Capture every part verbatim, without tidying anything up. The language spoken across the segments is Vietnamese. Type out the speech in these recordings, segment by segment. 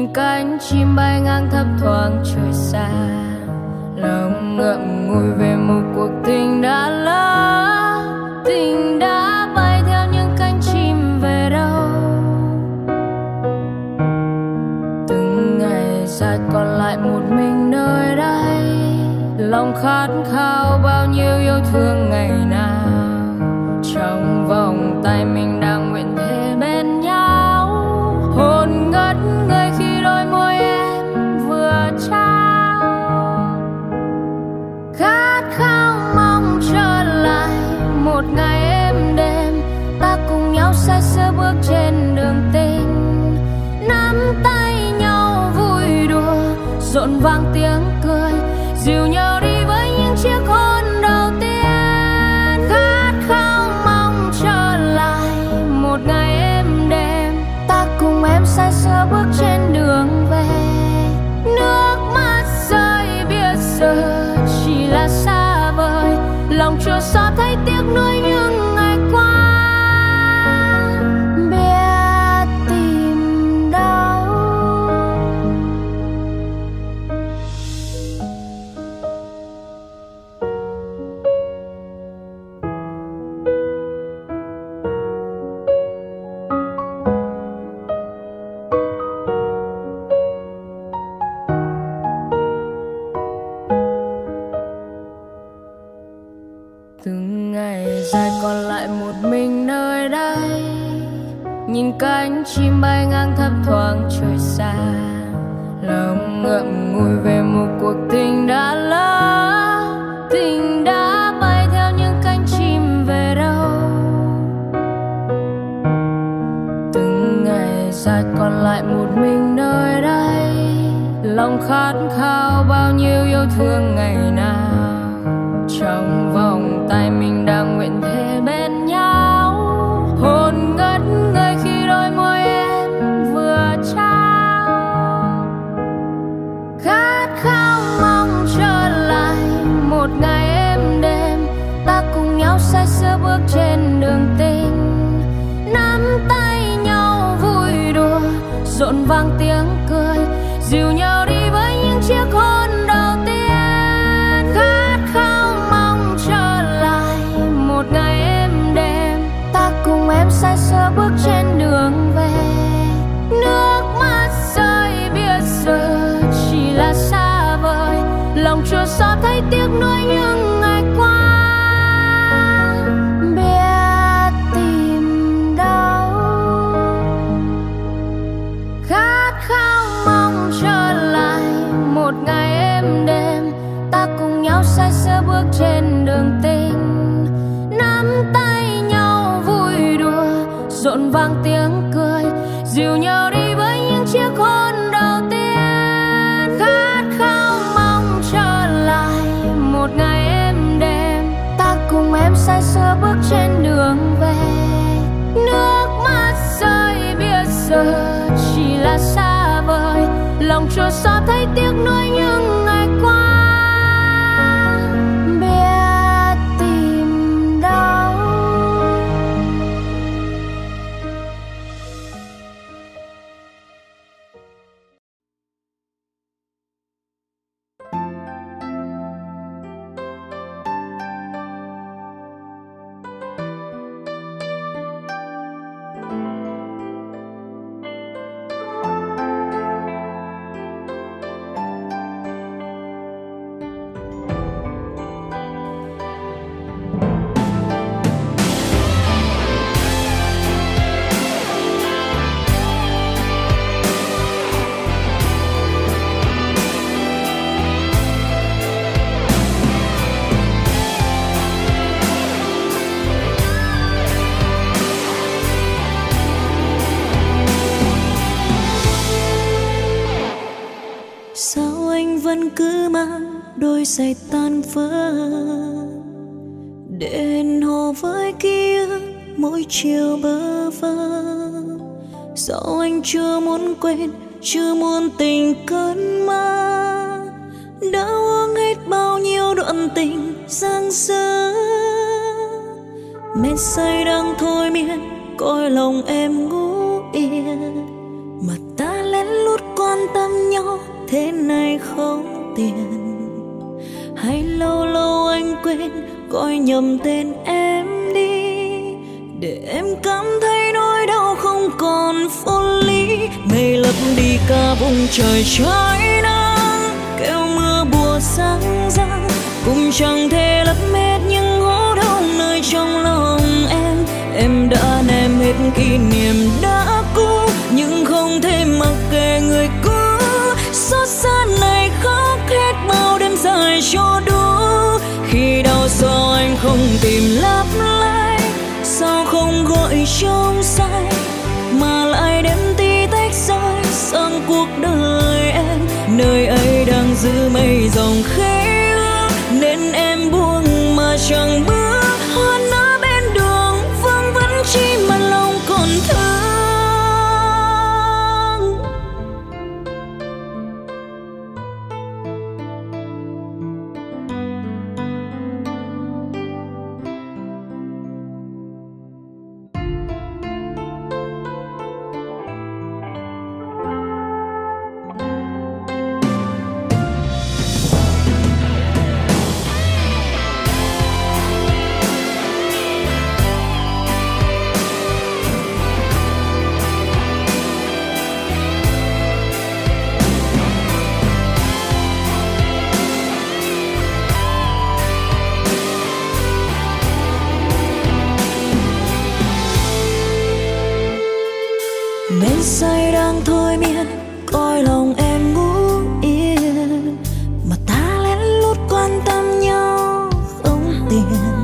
nhìn cánh chim bay ngang thấp thoáng trời xa, lòng ngậm ngùi về một cuộc tình đã lỡ, tình đã bay theo những cánh chim về đâu. Từng ngày dài còn lại một mình nơi đây, lòng khát khao bao nhiêu yêu thương ngày nào, trong vòng tay mình đang nguyện thề bên nhau, hồn ngất ngây khi đôi môi em vừa trao, khát khao mong trở lại một ngày êm đềm, ta cùng nhau say sưa bước trên đường tình, nắm tay nhau vui đùa rộn vang tiếng cười, dìu nhau đi với những chiếc hôn đầu tiên. Khát khao mong trở lại một ngày êm đềm, ta cùng em say sưa bước trên đường về, nước mắt rơi biết giờ chỉ là xa vời, lòng chua xót thấy tiếc nuối những ngày qua, biết tìm đâu. Từng ngày dài còn lại một mình nơi đây, nhìn cánh chim bay ngang thấp thoáng trời xa, lòng ngậm ngùi về một cuộc tình đã lỡ, tình đã bay theo những cánh chim về đâu. Từng ngày dài còn lại một mình nơi đây, lòng khát khao bao nhiêu yêu thương ngày nào, trong vòng tay mình đang nguyện thề bên nhau, hồn ngất ngây khi đôi môi em vừa trao, khát khao mong trở lại một ngày êm đềm, ta cùng nhau say sưa bước trên đường tình, nắm tay nhau vui đùa rộn vang tiếng cười, dìu nhau đi với những chiếc hôn đầu tiên. Khát khao mong trở lại một ngày êm đềm, ta cùng em say sưa bước trên đường về, nước mắt rơi biết giờ chỉ là xa vời, lòng chua xót thấy tiếc nuối những ngày qua, biết tìm đâu. Khát khao mong trở lại một ngày êm đềm, ta cùng nhau say sưa bước trên đường tình, nắm tay nhau vui đùa rộn vang tiếng cười, dìu nhau đi với những chiếc hôn đầu tiên. Khát khao mong trở lại một ngày êm đềm, ta cùng em say sưa bước trên đường về, nước mắt rơi biết giờ chỉ là xa vời, lòng chua xót thấy tiếc nuối những ngày qua, biết tìm đâu. Sao anh vẫn cứ mang đôi giày tan vỡ, để hẹn hò với kia mỗi chiều bơ vơ? Sao anh chưa muốn quên, chưa muốn tình cơn mơ, đã uống hết bao nhiêu đoạn tình giang dở, men say đang thôi miên coi lòng em ngủ yên, mà ta lén lút quan này không tiền. Hay lâu lâu anh quên gọi nhầm tên em đi, để em cảm thấy nỗi đau không còn vô lý. Mây lấp đi cả vùng trời trái nắng, kêu mưa bùa sáng răng, cũng chẳng thể lấp hết những hố đau nơi trong lòng em. Em đã ném hết kỷ niệm đã cũ, nhưng không thể mặc kệ người cũ. Xót xa này khóc hết bao đêm dài cho đủ. Khi đau sao anh không tìm lấp lại, sao không gọi trong say, mà lại đem tí tách rơi sang cuộc đời em. Nơi ấy đang giữ mây dòng khẽ ước, nên em buông mà chẳng bước. Hoa nở bên đường vương vấn chi mà lòng còn thương. Men say đang thôi miên coi lòng em ngủ yên, mà ta lén lút quan tâm nhau không tiền.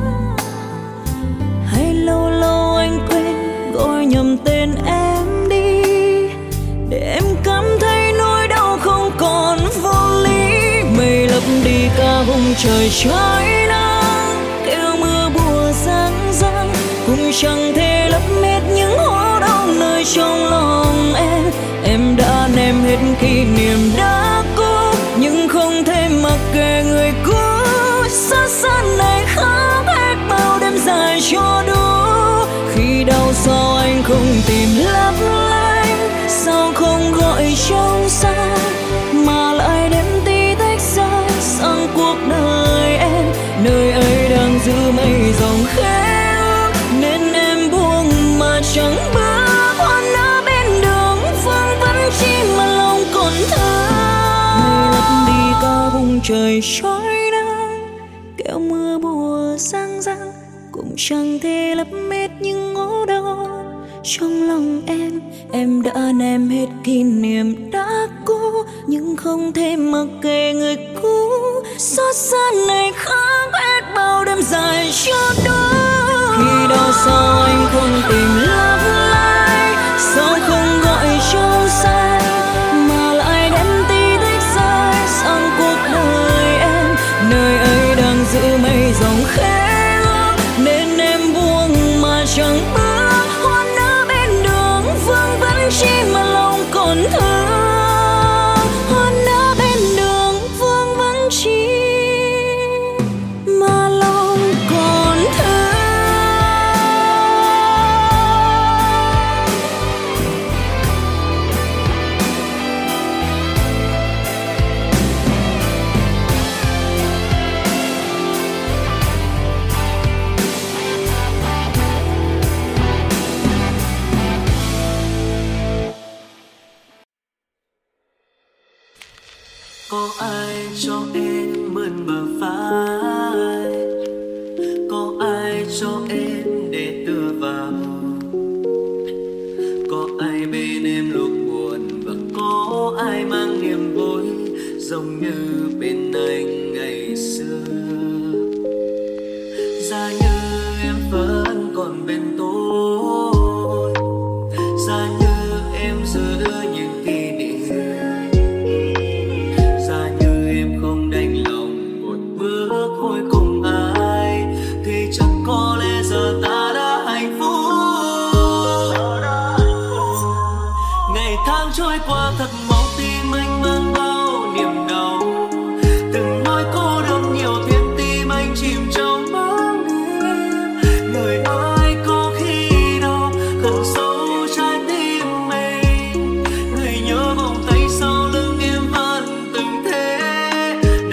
Hay lâu lâu anh quên gọi nhầm tên em đi, để em cảm thấy nỗi đau không còn vô lý. Mây lấp đi cả vùng trời trái nắng, kêu mưa bùa giăng giăng, cũng chẳng thể lấp hết những hố đau nơi trong lòng em. Em đã ném hết kỷ niệm đã cũ, nhưng không thể mặc kệ người cũ. Xót xa này khóc hết bao đêm dài cho đủ. Khi đau sao anh không tìm lấp lại, sao không gọi trong xa, mà lại đem tí tách rơi sang cuộc đời em. Nơi ấy đang giữ mây dòng khẽ ước, nên em buông mà chẳng bước. Hoa nở bên đường vương vấn chi mà lòng còn thương. Mây lấp đi cả vùng trời trói nắng, kêu mưa bùa giăng giăng, cũng chẳng thể lấp hết những ngố đau trong lòng em. Em đã ném hết kỷ niệm đã cũ, nhưng không thể mặc kệ người cũ. Xót xa này khóc hết bao đêm dài cho đủ. Khi đau sao anh không tìm lấp lại, sao không gọi trong say, mà lại đem tí tách rơi sang cuộc đời em. Nơi ấy đang giữ mây dòng khẽ ước, nên em buông mà chẳng bước. Hoa nở bên đường vương vấn chi mà lòng còn thương. Hoa nở bên đường vương vấn chi mà lòng còn thương. Có ai cho em mượn bờ vai, có ai cho em để tựa vào, có ai bên em lúc buồn, và có ai mang niềm vui giống như bên anh ngày xưa. Giá như em vẫn còn bên tôi, giá như em giữ những kỷ niệm, giá như em không đành lòng một bước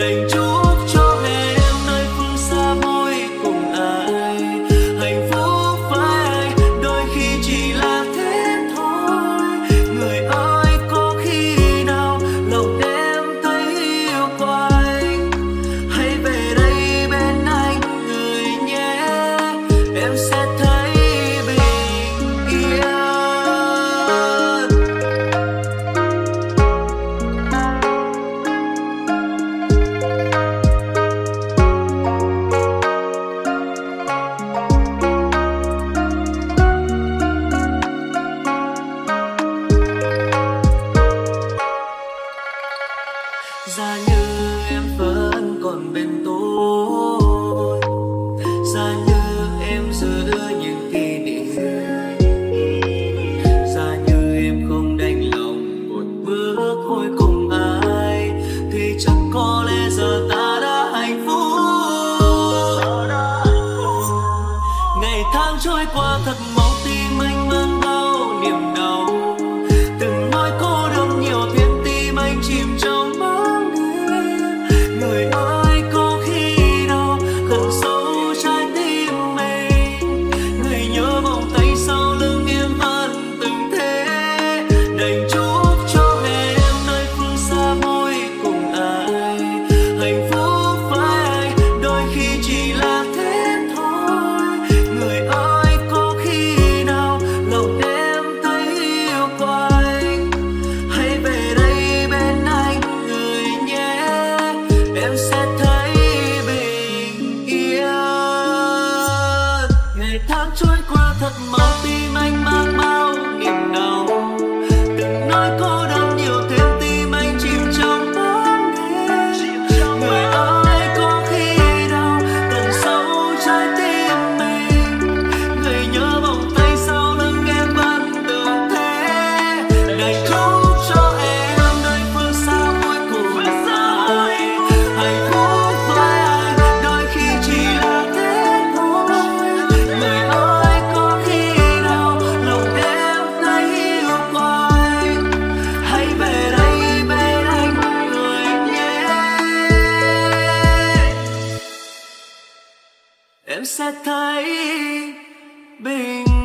đành chúc cho em nơi phương xa vui cùng ai, hạnh phúc với ai đôi khi chỉ là thế thôi. Người ơi có khi nào lòng em thấy yêu quá anh, hãy về đây bên anh người nhé, em sẽ thấy bình yên. Giá như em vẫn còn bên tôi, giá như em giữ những kỷ niệm, giá như em không đành lòng một bước cuối cùng ai, thì chắc có lẽ giờ ta đã hạnh phúc. Ngày tháng trôi qua thật mau, tim anh mang bao niềm đau, từng nỗi cô đơn nhiều thêm tim anh chìm trong bóng đêm. Người ơi có khi nào gần sâu trái tim mình, người nhớ vòng tay sau lưng em vẫn từng thế, đành chúc cho em nơi phương xa vui cùng ai, hạnh phúc với ai đôi khi chỉ là thế thôi. Người ơi có khi nào lòng em thấy yêu quá anh, hãy về đây bên anh người nhé, em sẽ thấy bình yên. Ngày tháng trôi qua thật mau, tim anh mang bao niềm đau, từng nỗi cô đơn nhiều thêm tim anh chìm trong bóng đêm. Người ơi có khi nào tận sâu trái tim mình, người nhớ vòng tay sau lưng em vẫn từng thế, đành chúc cho em nơi phương xa vui cùng ai, hạnh phúc với ai đôi khi chỉ là thế thôi. Người ơi có khi nào lòng em thấy yêu quá anh, hãy về đây bên anh người nhé, em sẽ thấy bình yên.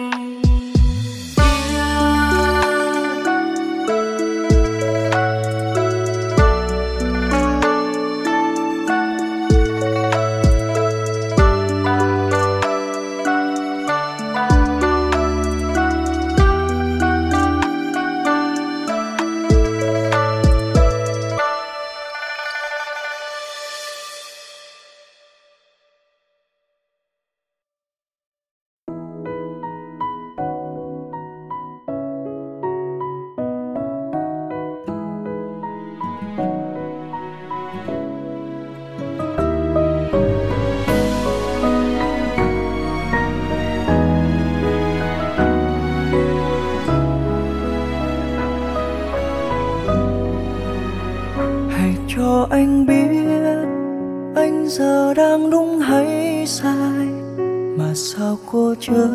Hãy cho anh biết anh giờ đang đúng hay sai, mà sao cô chớ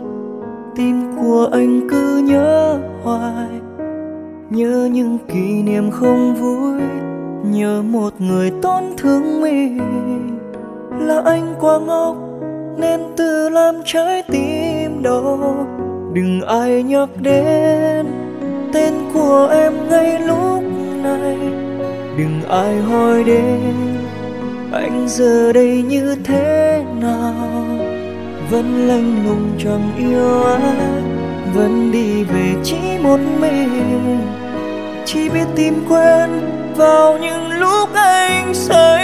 tim của anh cứ nhớ hoài, nhớ những kỷ niệm không vui, nhớ một người tổn thương mình. Là anh quá ngốc nên tự làm trái tim đau, đừng ai nhắc đến tên của em ngay lúc này, đừng ai hỏi đến anh giờ đây như thế nào. Vẫn lạnh lùng chẳng yêu ai, vẫn đi về chỉ một mình, chỉ biết tìm quên vào những lúc anh say.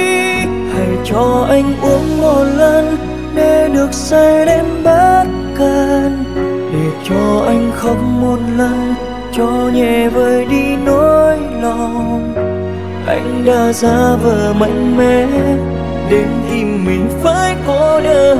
Hãy cho anh uống một lần để được say đến bất cần, để cho anh khóc một lần cho nhẹ vơi đi nỗi lòng. Anh đã giả vờ mạnh mẽ đến tìm mình phải cô đơn,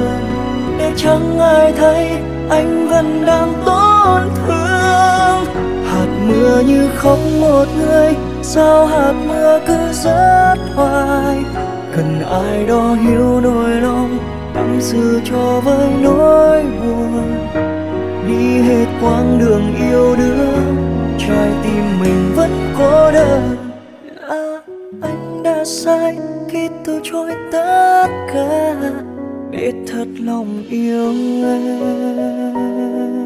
để chẳng ai thấy anh vẫn đang tổn thương. Hạt mưa như không một người, sao hạt mưa cứ rớt hoài. Cần ai đó hiểu nỗi lòng, tâm sự cho với nỗi buồn. Đi hết quãng đường yêu đương, trái tim mình vẫn cô đơn. Là anh đã đã sai khi từ chối tất cả để thật lòng yêu em.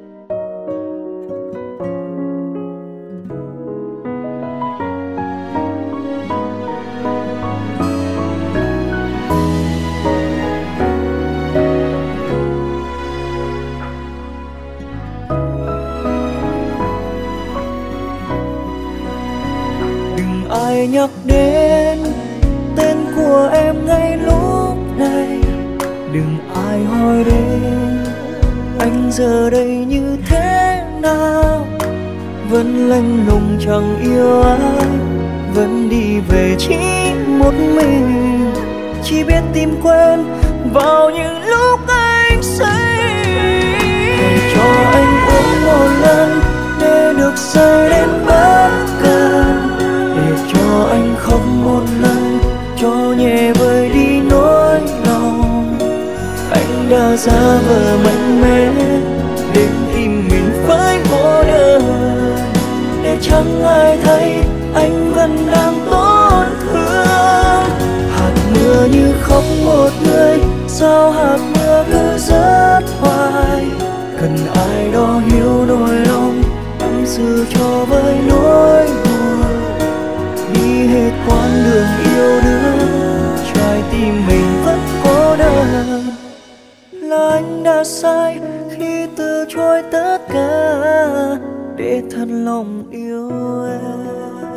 Ai nhắc đến tên của em ngay lúc này, đừng ai hỏi đến anh giờ đây như thế nào. Vẫn lạnh lùng chẳng yêu ai, vẫn đi về chỉ một mình, chỉ biết tìm quên vào những lúc anh say. Hãy cho anh uống một lần để được say đến bất cần, để cho anh khóc một lần cho nhẹ vơi đi nỗi lòng. Anh đã giả vờ mạnh mẽ đến tìm mình phải cô đơn, để chẳng ai thấy anh vẫn đang tổn thương. Hạt mưa như khóc một người, sao hạt mưa cứ rớt hoài. Cần ai đó hiểu nỗi lòng, tâm sự cho với nỗi buồn. Đi hết quãng đường yêu đương, trái tim mình vẫn cô đơn. Là anh đã sai khi từ chối tất cả để thật lòng yêu em.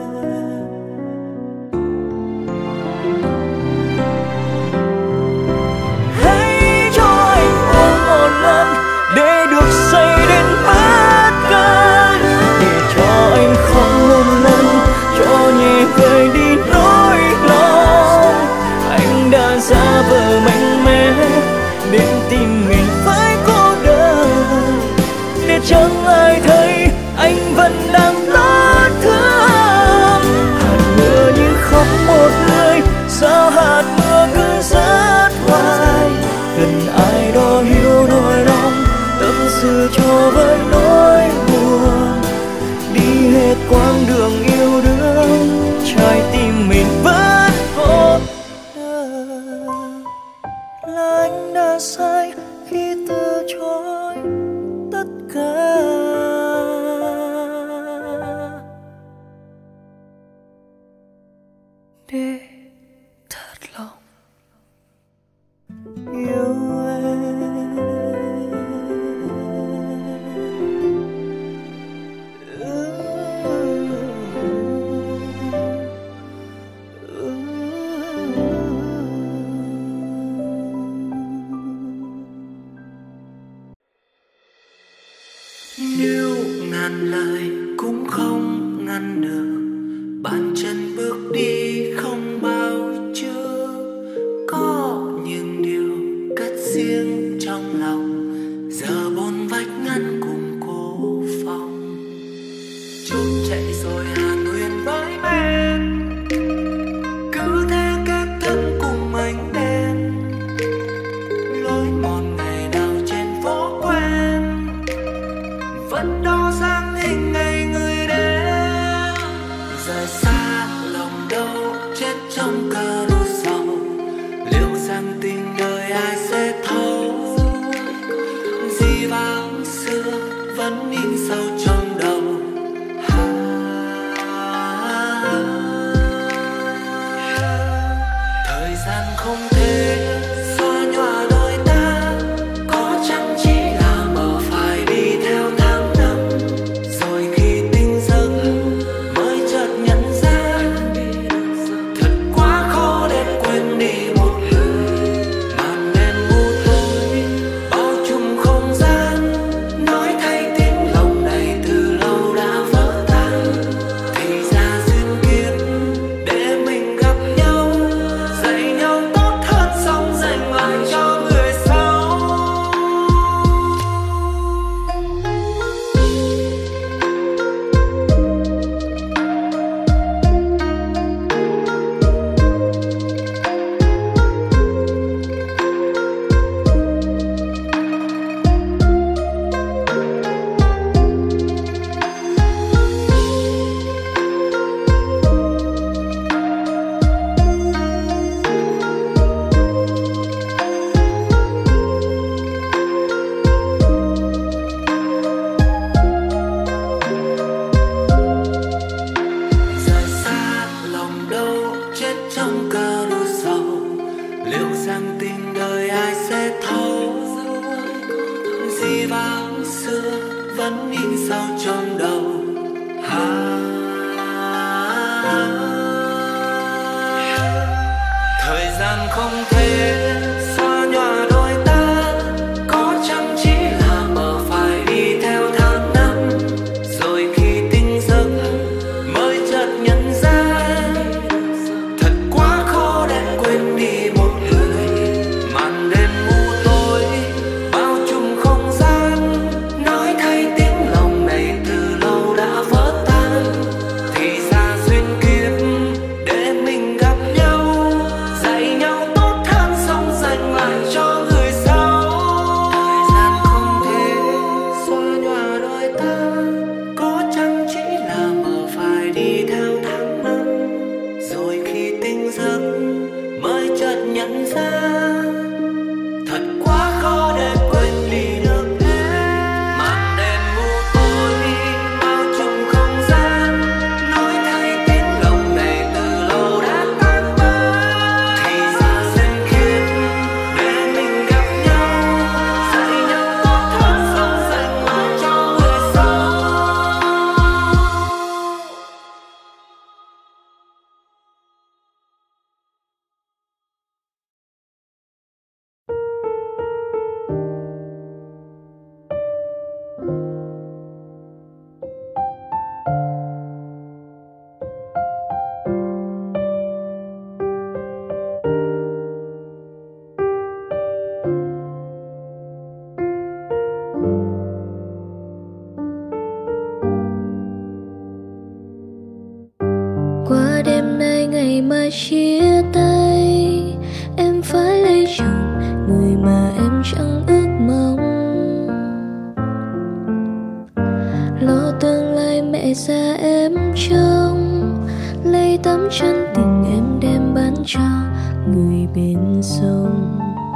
Hãy cho anh uống một lần để được say đến bất cần, để cho anh khóc một lần cho nhẹ vơi đi nỗi lòng. Anh đã giả vờ mạnh mẽ đến tìm mình phải cô đơn, để chẳng ai thấy anh vẫn đang tổn thương. Hạt mưa như khóc một người, sao hạt mưa cứ rớt hoài. Cần ai đó hiểu nỗi lòng, tâm sự cho với nỗi buồn. Đi hết quãng đường yêu đương, trái tim mình vẫn cô đơn. Là anh đã sai khi từ chối tất cả để thật lòng yêu Nếu ngàn lời cũng không ngăn được bàn chân bước đi không bao trước. Có những điều cất riêng trong lòng, giờ bốn vách ngăn cùng cô phòng. Trốn chạy rồi hàn huyền với bên, cứ thế kết thân cùng ánh đèn. Lối một ngày nào trên phố quen, vẫn đo dáng hình ngày người đến. Rời xa lòng đâu chết trong cơn u sầu, liệu rằng tình đời ai sẽ thấu. Dĩ vãng xưa vẫn in sâu trong đầu. Thời gian không thể xóa nhòa đôi ta, có chăng chỉ là mơ phải đi theo tháng năm. Rồi khi tinh giấc mới chợt nhận ra, thật quá khó để quên đi một người. Màn đêm u tối bao trùm không gian, nói thay tiếng lòng này từ lâu đã vỡ tan. Thì ra duyên kiếp để mình gặp nhau, dạy nhau tốt hơn sống trong cơn sầu, liệu rằng tình đời ai sẽ thấu? Dĩ vãng xưa vẫn in sâu trong đầu. À, thời gian không thể xóa nhòa đôi ta, có chăng chỉ là mơ phải đi theo tháng năm, rồi khi tỉnh giấc mới chợt nhận ra thật quá khó để quên đi một người. Màn đêm mù tối bao trùm không gian, nói thay tiếng lòng này từ lâu đã vỡ tan. Thì ra duyên kiếp để mình gặp nhau, dạy nhau tốt hơn sống dành lại cho người sau. Thời gian không thể xóa nhòa đôi ta, có chăng chỉ là mơ phải đi theo tháng năm, rồi khi tỉnh giấc mới chợt nhận ra thật quá khó để quên đi được em. Màn đêm mù tối bao trùm không gian, nói thay tiếng lòng này từ lâu đã tan vỡ. Thì ra duyên kiếp để mình gặp nhau, dạy nhau tốt hơn sống dành lại cho người sau. Qua đêm nay ngày mai chia tay, em phải lấy chồng người mà em chẳng ước mong. Lo tương lai mẹ già em trông, lấy tấm chân tình em đem bán cho người bên sông.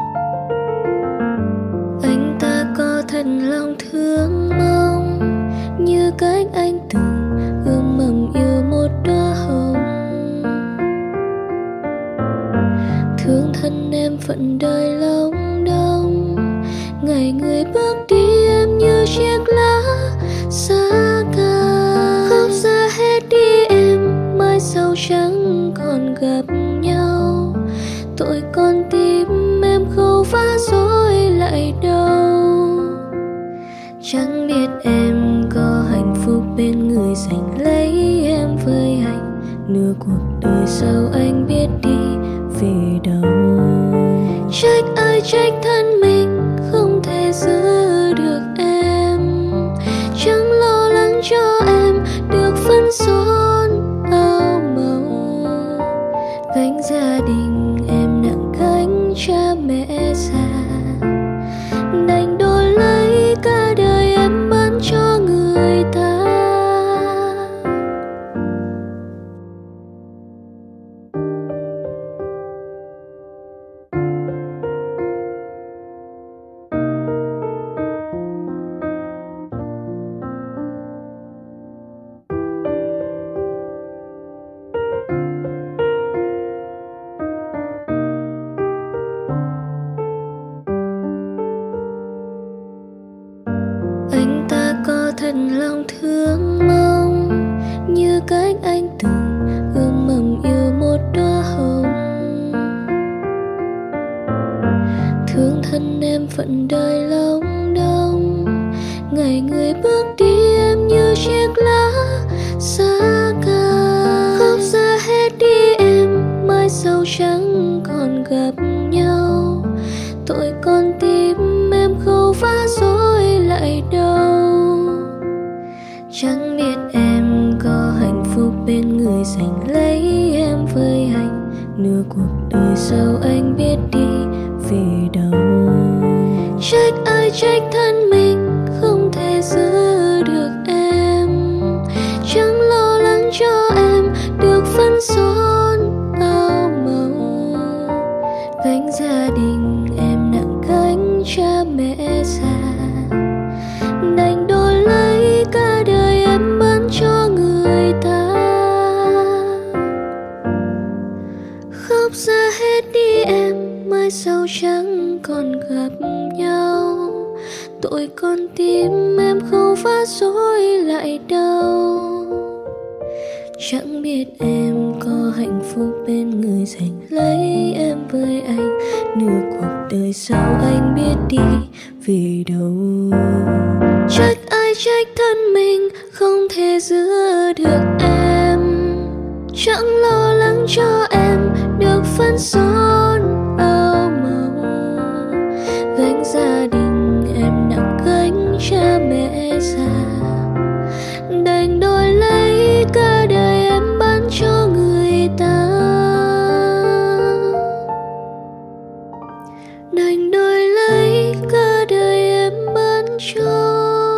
Anh ta có thật lòng thương mong, như cách anh từng ươm mầm yêu một đóa hồng. Thương thân em phận đời lòng đông, ngày người bước đi em như chiếc lá xa cài. Khóc ra hết đi em, mai sau chẳng còn gặp nhau. Tội con tim em khâu phá dối lại đâu. Chẳng biết em có hạnh phúc bên người giành lấy em với anh, nửa cuộc đời sau anh biết đi về đâu. Trách ai trách thân mình không thể giữ được em, chẳng lo lắng cho em được phân xón áo màu. Gánh gia đình em nặng gánh cha mẹ già, đành đổi lấy cả đời em bán cho người ta. Anh ta có thật lòng thương mong, như cách anh từng ươm mầm yêu một đóa hồng. Thương thân em phận đời lòng đông, ngày người bước đi em như chiếc lá xa cài. Khóc ra hết đi em, mai sau chẳng còn gặp nhau. Tội con tim em khâu phá dối lại đâu. Chẳng biết em có hạnh phúc bên người giành lấy em với anh, nửa cuộc đời sau anh biết đi về đâu. Trách ai trách thân mình không thể giữ được em, chẳng lo lắng cho em được phân xón áo màu. Gánh gia đình em nặng gánh cha mẹ già, đành đổi lấy cả đời em bán cho người ta. ra hết đi em, mai sau chẳng còn gặp nhau. Tội con tim em không phá dối lại đâu. Chẳng biết em có hạnh phúc bên người giành lấy em với anh. Nửa cuộc đời sau anh biết đi vì đâu. Trách ai trách thân mình không thể giữ được em. Chẳng lo lắng cho em được phân son áo màu. Gánh gia đình em nặng gánh cha mẹ già. Đành đổi lấy cả đời em bán cho người ta. Đành đổi lấy cả đời em bán cho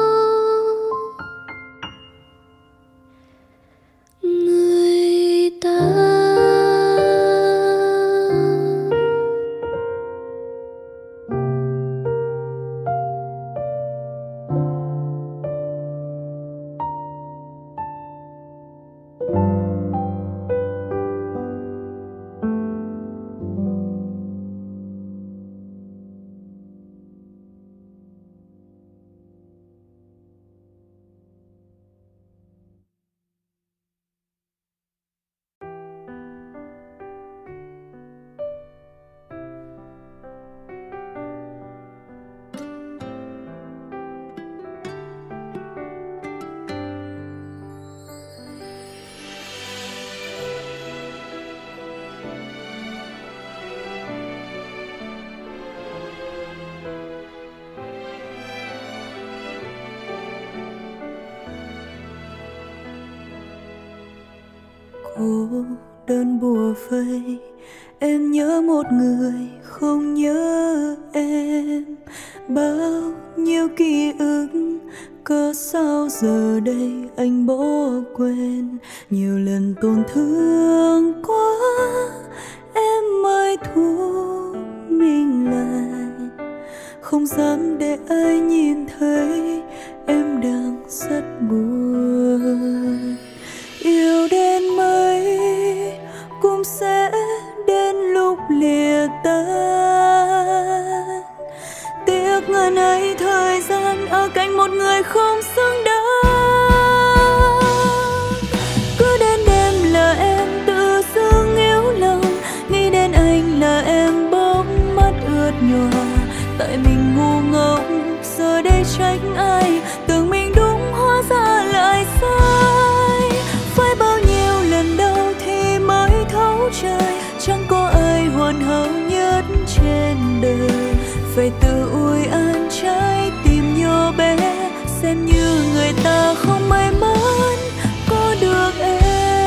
người ta. Cô đơn bùa vây, em nhớ một người không nhớ em. Bao nhiêu ký ức có sao giờ đây anh bỏ quên. Nhiều lần tổn thương quá em mới thu mình lại. Không dám để ai nhìn thấy em đang rất buồn. Yêu đến mấy cũng sẽ đến lúc lìa tan. Tiếc ngần ấy thời gian ở cạnh một người không xứng đáng. Cứ đến đêm là em tự dưng yếu lòng. Nghĩ đến anh là em bỗng mắt ướt nhòa. Tại mình ngu ngốc giờ đây trách ai. Tưởng mình đúng hóa ra lại sai. Phải bao nhiêu lần đau thì mới thấu trời. Chẳng có ai hoàn hảo nhất trên đời. Phải tự ủi an trái tim nhỏ bé. Xem như người ta không may mắn có được em.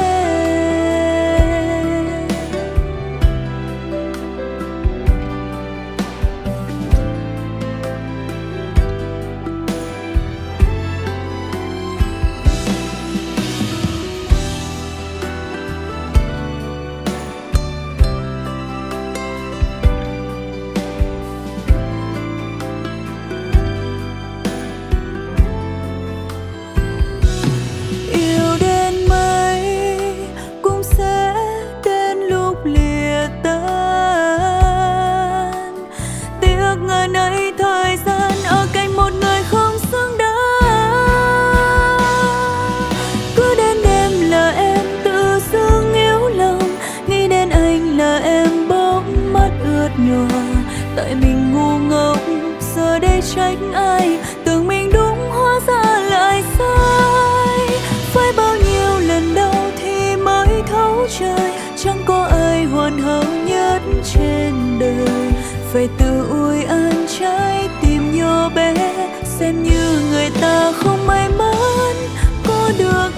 Tại mình ngu ngốc giờ đây trách ai. Tưởng mình đúng hóa ra lại sai. Phải bao nhiêu lần đau thì mới thấu trời. Chẳng có ai hoàn hảo nhất trên đời. Phải tự ủi an trái tim nhỏ bé. Xem như người ta không may mắn có được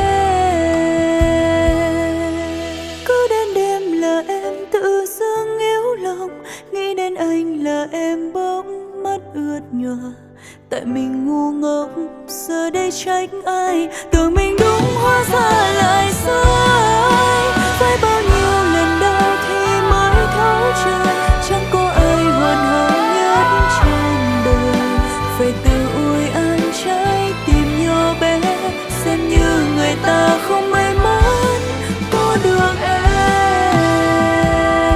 em. Cứ đến đêm là em tự dưng yếu lòng. Nghĩ đến anh là em bỗng mắt ướt nhòa. Tại mình ngu ngốc giờ đây trách ai. Tưởng mình đúng hóa ra lại sai. Phải bao nhiêu lần đau thì mới thấu trời. Chẳng có ai hoàn hảo nhất trên đời. Phải tự ủi an trái tim nhỏ bé. Xem như người ta không may mắn có được em.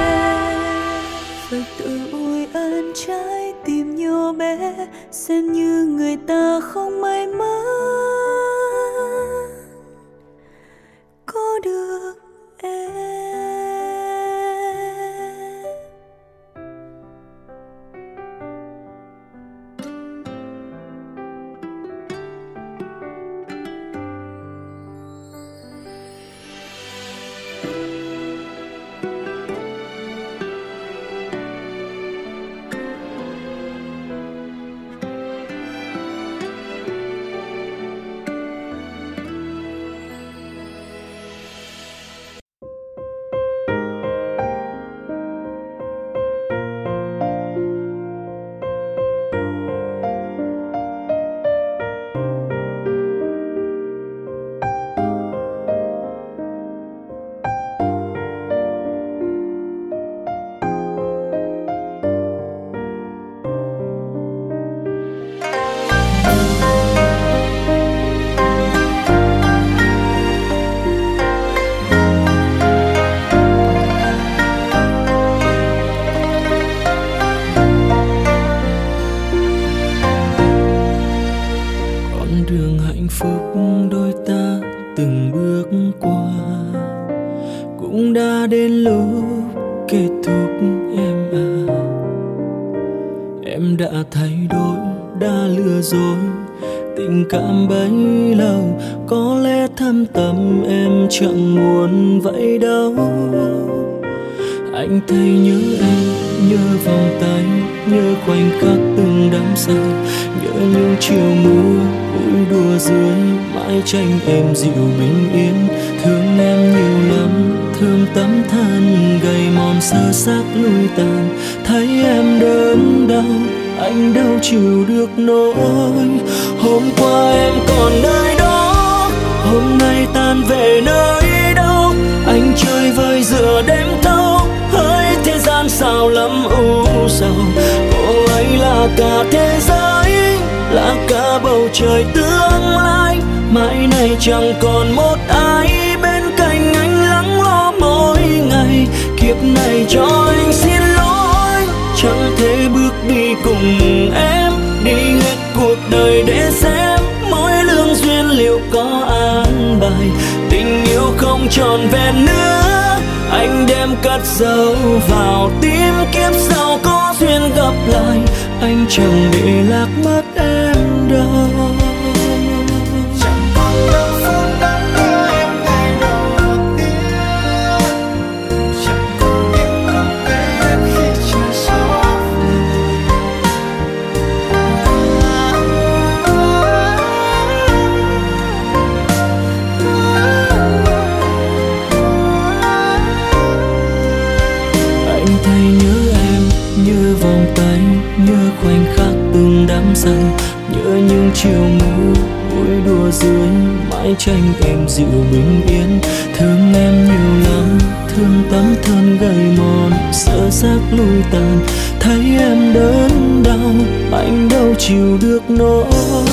kết thúc em à. Em đã thay đổi, đã lừa dối, tình cảm bấy lâu có lẽ thâm tâm em chẳng muốn vậy đâu. Anh thấy nhớ em, nhớ vòng tay, nhớ khoảnh khắc từng đắm say, nhớ những chiều mưa vui đùa dưới mái tranh em dịu bình yên. Thương em nhiều lắm, thương tấm thân gầy mòn sơ xác lui tàn, thấy em đớn đau anh đâu chịu được nỗi. Hôm qua em còn nơi đó, hôm nay tan về nơi đâu. Anh chơi vơi giữa đêm thâu, hỡi thế gian sao lắm u sầu. Cô ấy là cả thế giới, là cả bầu trời tương lai. Mãi này chẳng còn một ai bên cạnh anh lắng lo mỗi ngày. Kiếp này cho anh xin lỗi, chẳng thể bước đi cùng em, đi hết cuộc đời để xem mỗi lương duyên liệu có an bài. Tình yêu không tròn vẹn nữa, anh đem cất dấu vào tim. Kiếp sau có duyên gặp lại, anh chẳng để lạc mất em đâu. Chẳng còn đâu phút đắm nhớ em ngày đầu tiên, chẳng còn tiếng khóc về em khi trời gió về. Anh thấy nhớ em, nhớ vòng tay, nhớ khoảnh khắc từng đắm say, nhớ những chiều mưa vui đùa dưới mái tranh em dịu bình yên. Thương em nhiều lắm, thương tấm thân gầy mòn sơ xác lui tàn, thấy em đớn đau anh đâu chịu được nỗi.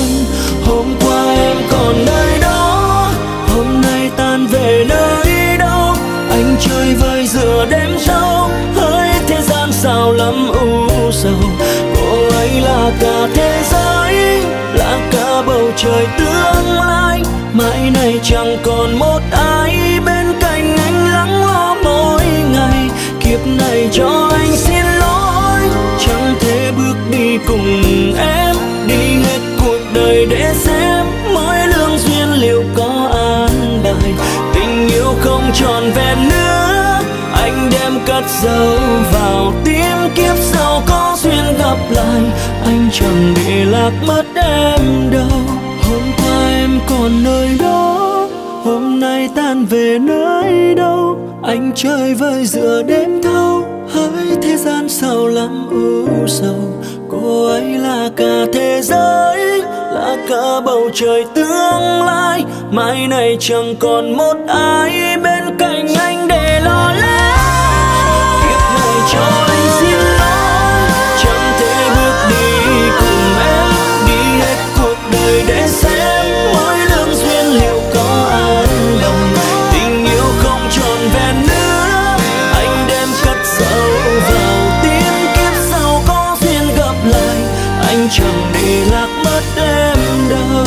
Hôm qua em còn nơi đó, hôm nay tan về nơi đâu. Anh chơi vơi giữa đêm sâu, hỡi thế gian sao lắm u sầu. Cô ấy là cả thế giới, là cả bầu trời tương lai. Mãi này chẳng còn một ai bên cạnh anh lắng lo mỗi ngày. Kiếp này cho anh xin lỗi, chẳng thể bước đi cùng em, đi hết cuộc đời để xem mỗi lương duyên liệu có an bài. Tình yêu không tròn vẹn nữa, anh đem cất dấu vào tim. Kiếp sau có duyên gặp lại, anh chẳng để lạc mất em đâu. Hôm qua em còn nơi đó, hôm nay tan về nơi đâu. Anh chơi vơi giữa đêm thâu, hỡi thế gian sao lắm u sầu. Cô ấy là cả thế giới, là cả bầu trời tương lai. Mai này chẳng còn một ai bên cạnh anh để lo lắng. Kiếp này cho anh xin lỗi, chẳng thể bước đi cùng em, đi hết cuộc đời để xem mỗi lương duyên liệu có an lòng. Tình yêu không tròn vẹn nữa, anh đem cất dấu vào tim. Kiếp sau có duyên gặp lại, anh chẳng để lạc mất em đâu.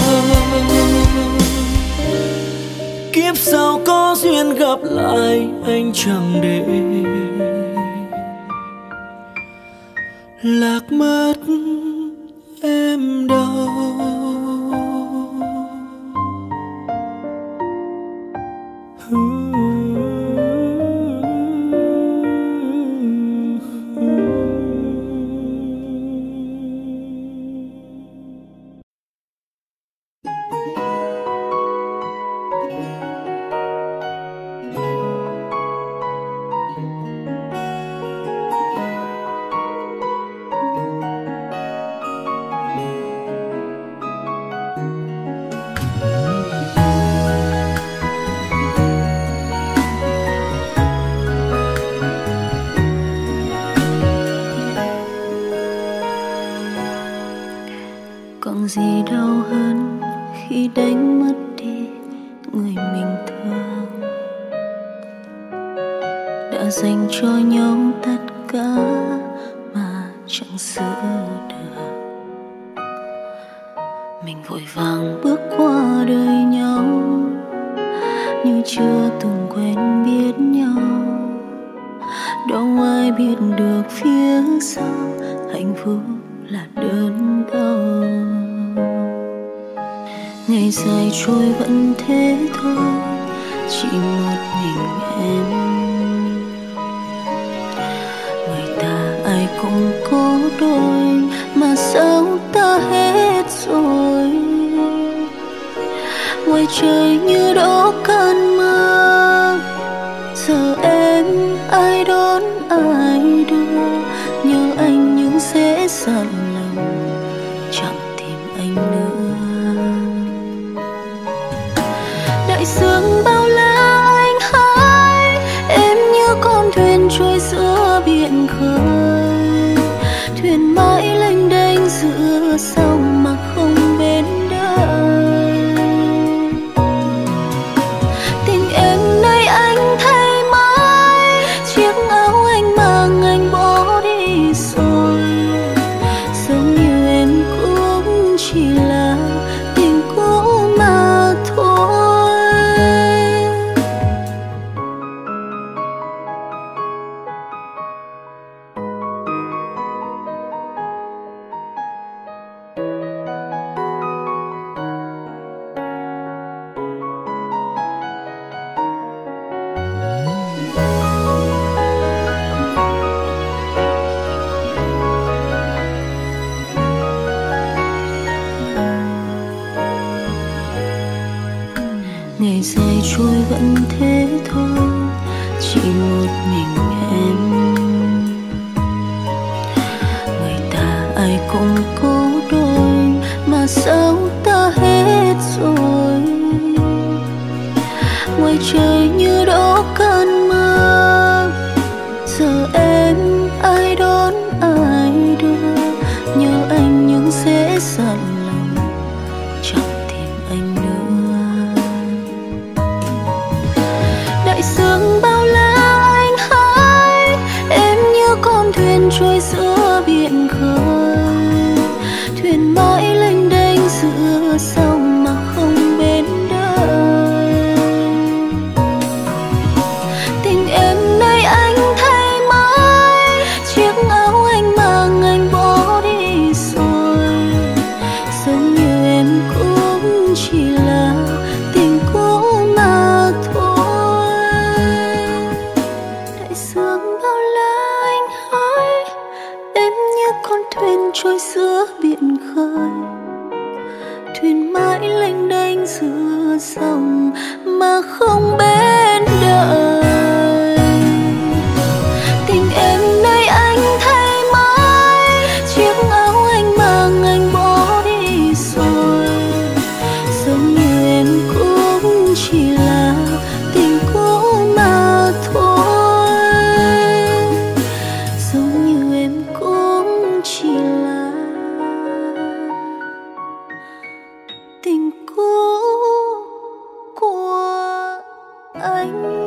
Kiếp sau có duyên gặp lại, anh chẳng để lạc mất em đâu. Còn gì đau hơn khi đánh mất đi người mình thương, đã dành cho nhau tất cả mà chẳng giữ được. Mình vội vàng bước qua đời nhau như chưa từng quen biết nhau. đâu ai biết được phía sau hạnh phúc là đớn đau. Ngày dài trôi vẫn thế thôi, chỉ một mình em. Người ta ai cũng có đôi, mà sao ta hết rồi. Ngoài trời như đổ cơn mưa, giờ em ai đón ai đưa. Nhớ anh nhưng sẽ dặn lòng, chẳng tìm anh nữa. Đại dương bao la anh hái, em như con thuyền trôi giữa biển khơi. Thuyền mãi lênh đênh giữa sông mà không bên đời. Tình em nay anh thay mãi, chiếc áo anh mang anh bỏ đi rồi. Giống như em cũng chỉ là tình cũ mà thôi. Ngày dài trôi vẫn thế thôi, chỉ một mình em. Người ta ai cũng có đôi, mà sao ta hết rồi. Ngoài trời như đổ cơn mưa, giờ em ai đón ai đưa. Nhớ anh nhưng sẽ dặn lòng, chẳng tìm anh nữa. Đại dương bao la anh hái, em như con thuyền trôi giữa biển khơi. Thuyền mãi lênh đênh giữa sông mà không bên đời. Tình em nay anh thay mãi, chiếc áo anh mang anh bỏ đi rồi. Giống như em cũng chỉ là tình cũ mà thôi. Đại dương bao la anh hái, em như con thuyền trôi giữa biển khơi. Thuyền mãi lênh đênh giữa sông mà không bên đời. Tình em nay anh thay mãi, chiếc áo anh mang anh bỏ đi rồi. Giống như em cũng chỉ là tình cũ mà thôi. Giống như em cũng chỉ là tình cũ của anh.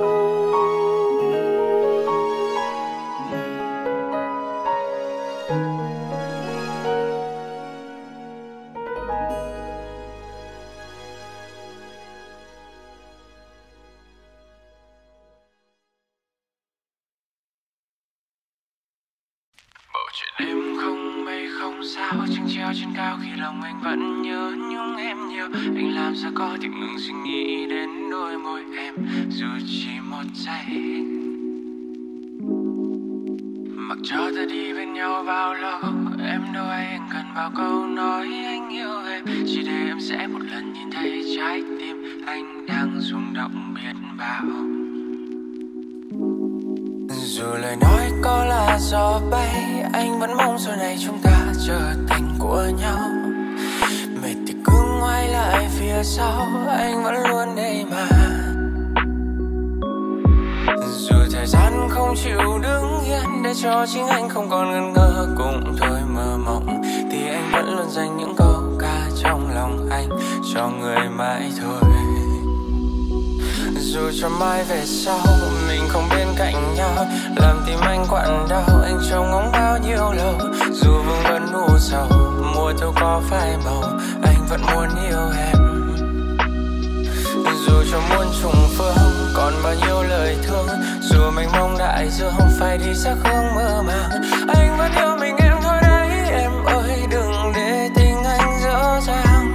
Bầu trời đêm không mây không sao, trăng treo trên cao khi lòng anh vẫn nhớ nhung em nhiều. Anh làm sao có thể ngừng suy nghĩ đến đôi môi em dù chỉ một giây. Mặc cho ta đi bên nhau bao lâu, em đâu ai anh cần bao câu nói anh yêu em. Chỉ để em sẽ một lần nhìn thấy trái tim anh đang rung động biết bao. Dù lời nói có là gió bay, anh vẫn mong sau này chúng ta trở thành của nhau. Mệt thì cứ ngoái lại phía sau, anh vẫn luôn đây mà. Dù thời gian không chịu đứng yên để cho chính anh không còn ngần ngơ cũng thôi mơ mộng, thì anh vẫn luôn dành những câu ca trong lòng anh cho người mãi thôi. Dù cho mai về sau mình không bên cạnh nhau, làm tim anh quặn đau, anh trông ngóng bao nhiêu lâu. Dù vương vấn u sầu, mùa thu có phai màu, anh vẫn muốn yêu em. Dù cho muôn trùng phương còn bao nhiêu lời thương, dù mình mênh mông đại dương phải đi sắc hương mơ màng. Anh vẫn yêu mình em thôi đấy, em ơi đừng để tình anh dở dang.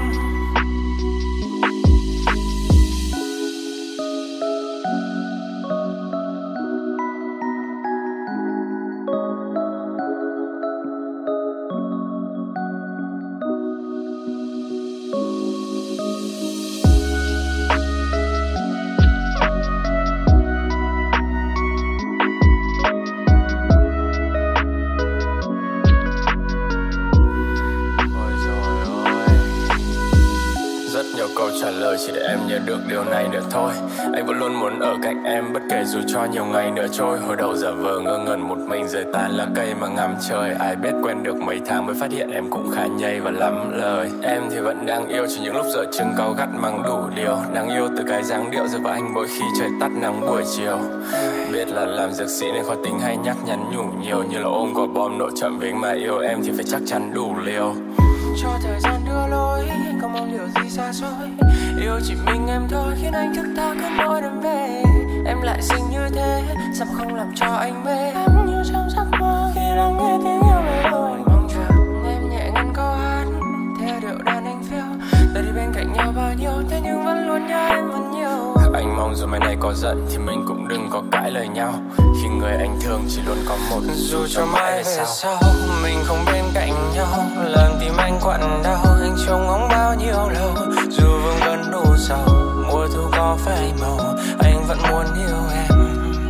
Câu trả lời chỉ để em nhớ được điều này nữa thôi. Anh vẫn luôn muốn ở cạnh em bất kể dù cho nhiều ngày nữa trôi. Hồi đầu giả vờ ngơ ngẩn một mình rời tàn lá cây mà ngắm trời. Ai biết quen được mấy tháng mới phát hiện em cũng khá nhây và lắm lời. Em thì vẫn đang yêu chỉ những lúc giờ chừng cáu gắt mang đủ điều. Đang yêu từ cái dáng điệu giờ và anh mỗi khi trời tắt nắng buổi chiều. Biết là làm dược sĩ nên khó tính hay nhắc nhắn nhủ nhiều. Như là ôm quả bom nổ chậm với mà yêu em thì phải chắc chắn đủ liều. Cho thời gian đưa lối, không mong điều gì xa xôi. Yêu chỉ mình em thôi khiến anh thức ta cơn nỗi đam mê. Em lại xinh như thế, sao không làm cho anh mê. Em như trong giấc mơ khi đang nghe tiếng yêu về đôi. Mong chờ em nhẹ ngân câu hát theo điệu đàn anh phiêu. Ta đi bên cạnh nhau bao nhiêu, thế nhưng vẫn luôn nhớ em vẫn nhiều. Anh mong dù mai này có giận thì mình cũng đừng có cãi lời nhau. Khi người anh thương chỉ luôn có một. Dù cho mai về sau, sau mình không bên cạnh nhau, làm tim anh quặn đau. Anh trông ngóng bao nhiêu lâu, dù vương vấn đủ sầu. Mùa thu có phai màu, anh vẫn muốn yêu em.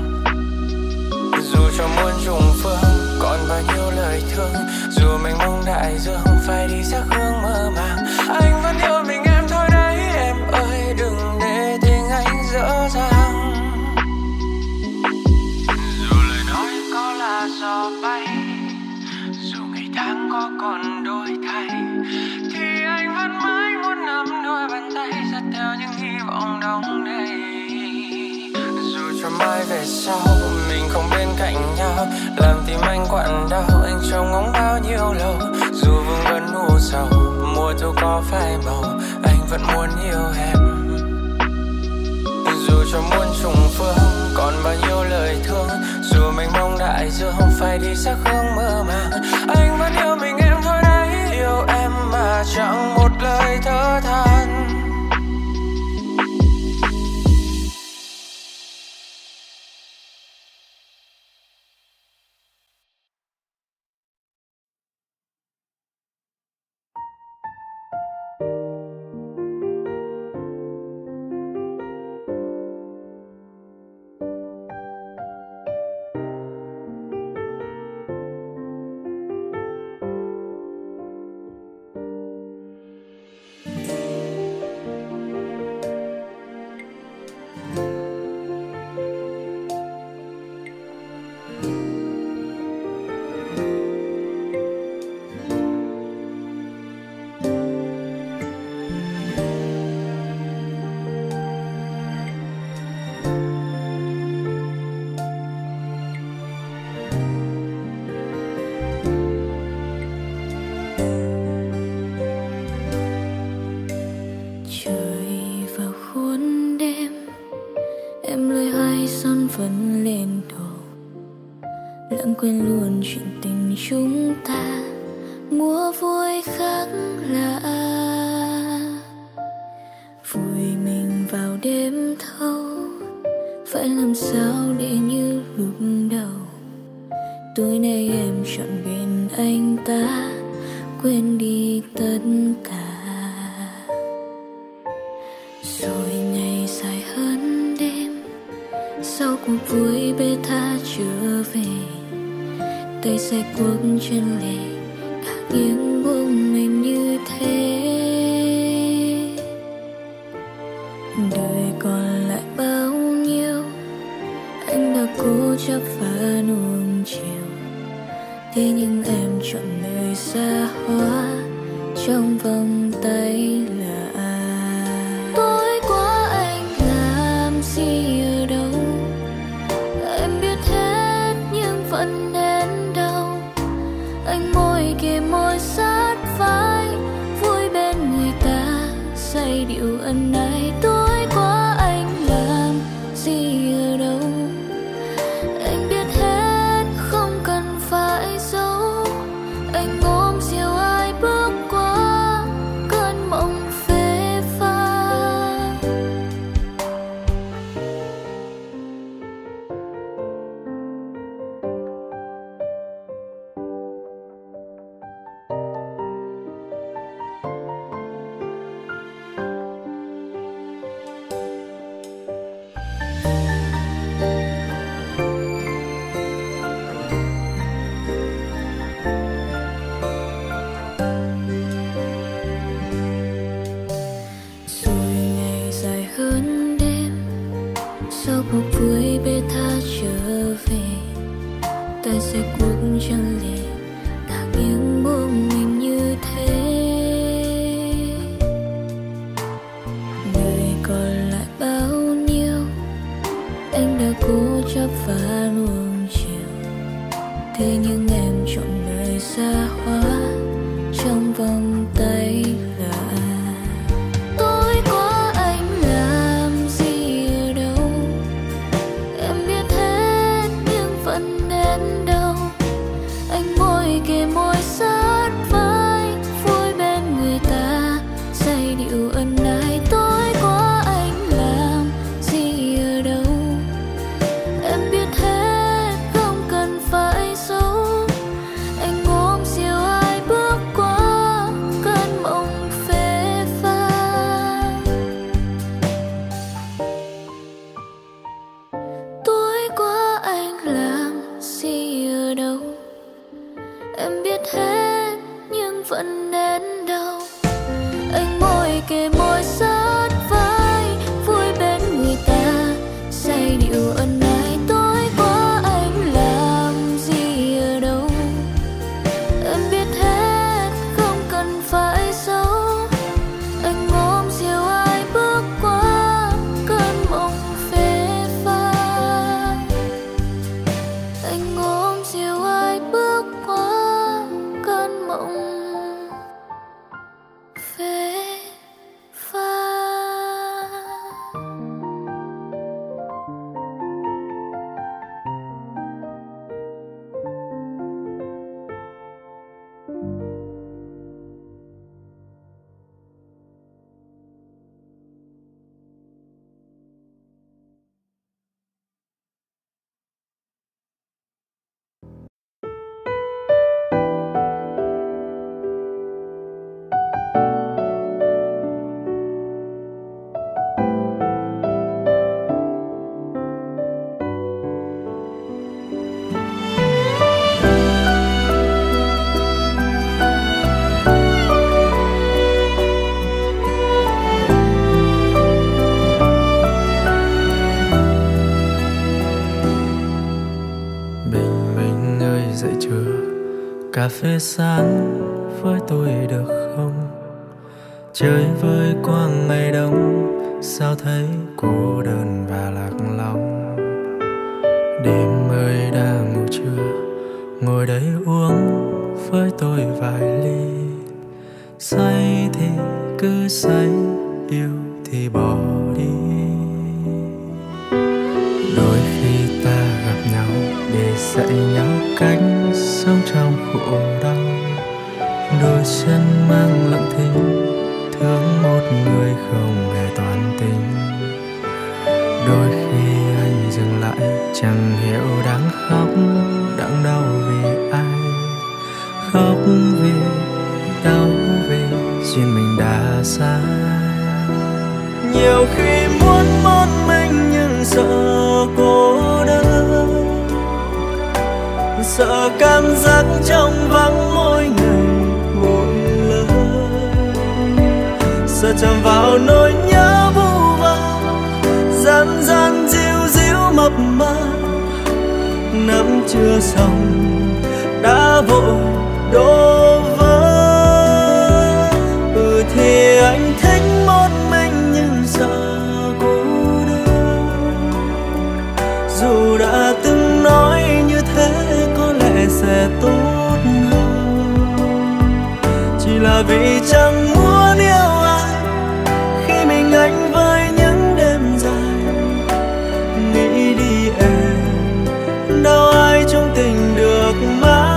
Dù cho muôn trùng phương, còn bao nhiêu lời thương. Dù mênh mông đại dương phải đi sắc hương mơ màng. Anh vẫn yêu mình em thôi đấy, em ơi đừng để tình anh dở dang. Dù lời nói có là gió bay, dù ngày tháng có còn đổi thay, thì anh vẫn mãi muốn nắm đôi bàn tay dắt theo những hy vọng đong đầy. Dù cho mai về sau mình không bên cạnh nhau, làm tim anh quặn đau. Anh trông ngóng bao nhiêu lâu, dù vương vấn u sầu. Mùa thu có phai màu, anh vẫn muốn yêu em. Dù cho muôn trùng phương, còn bao nhiêu lời thương. Dù mênh mông đại dương phải đi sắc hương mơ màng. Anh vẫn yêu mình em thôi đấy, yêu em mà chẳng một lời thở than. Quên luôn chuyện tình chúng ta, mùa vui khác lạ. Vùi mình vào đêm thâu, phải làm sao để như lúc đầu. Tối nay em chọn bên anh ta, quên đi tất cả. Rồi ngày dài hơn đêm, sau cuộc vui bê tha trở về. Tay xe cuốc chân lề, cả nghiêng buông mình như thế. Đời còn lại bao nhiêu, anh đã cố chấp và nuông chiều. Thế nhưng em chọn lời xa hoa trong vòng tay lạ. Tối qua anh làm gì ở đâu, em biết hết nhưng vẫn anh môi kề môi sát vai, vui bên người ta, say điệu ân ái. Tối qua anh làm gì ở đâu, cuộc chẳng lẽ ta nghiêng buông mình như thế. Đời còn lại bao nhiêu anh đã cố chấp và nuông chiều, thế nhưng em chọn đời xa hoa trong vòng tay là tối qua anh làm gì ở đâu. Em biết hết nhưng vẫn đến đâu. Anh môi kề môi sát vai vui bên người ta, giai điệu ân ái. Tối qua anh làm gì ở đâu. Em biết hết không cần phải giấu. Anh ôm siêu ai bước qua cơn mộng phê phang. Tối qua anh làm gì ở đâu. Em biết hết nhưng vẫn đến đâu. Anh môi kề môi sát vai vui bên người ta, giai điệu ân ái. Tối qua anh làm gì ở đâu. Em biết hết không cần phải giấu. Anh ôm siêu ai bước qua cơn mộng phê phang. Anh ôm siêu ai bước qua cơn mộng phê phang. Bình minh ơi dậy chưa, cà phê sáng với tôi được không? Chơi với quang ngày đông, sao thấy cô đơn và lạc lòng. Đêm ơi đã ngủ chưa, ngồi đây uống với tôi vài ly. Say thì cứ say, yêu thì bỏ đi. Đôi khi ta gặp nhau để dạy nhau cách sống trong khổ đau. Đôi chân mang lặng thinh, thương một người không hề toàn tình. Đôi khi anh dừng lại, chẳng hiểu đáng khóc, đáng đau vì ai. Khóc vì đau vì duyên mình đã xa. Nhiều khi muốn một mình nhưng sợ cô đơn, sợ cảm giác trong vắng mỗi ngày một lời. Sợ chạm vào nỗi nhớ vu vơ, gian gian díu díu mập mờ. Nắm chưa xong đã vội đổ vỡ. Ừ thì anh thích một mình nhưng sợ cô đơn. Dù đã từng nói như thế có lẽ sẽ tốt hơn, chỉ là vì chẳng muốn yêu ai khi mình anh với những đêm dài. Nghĩ đi em, đâu ai trong tình được mãi.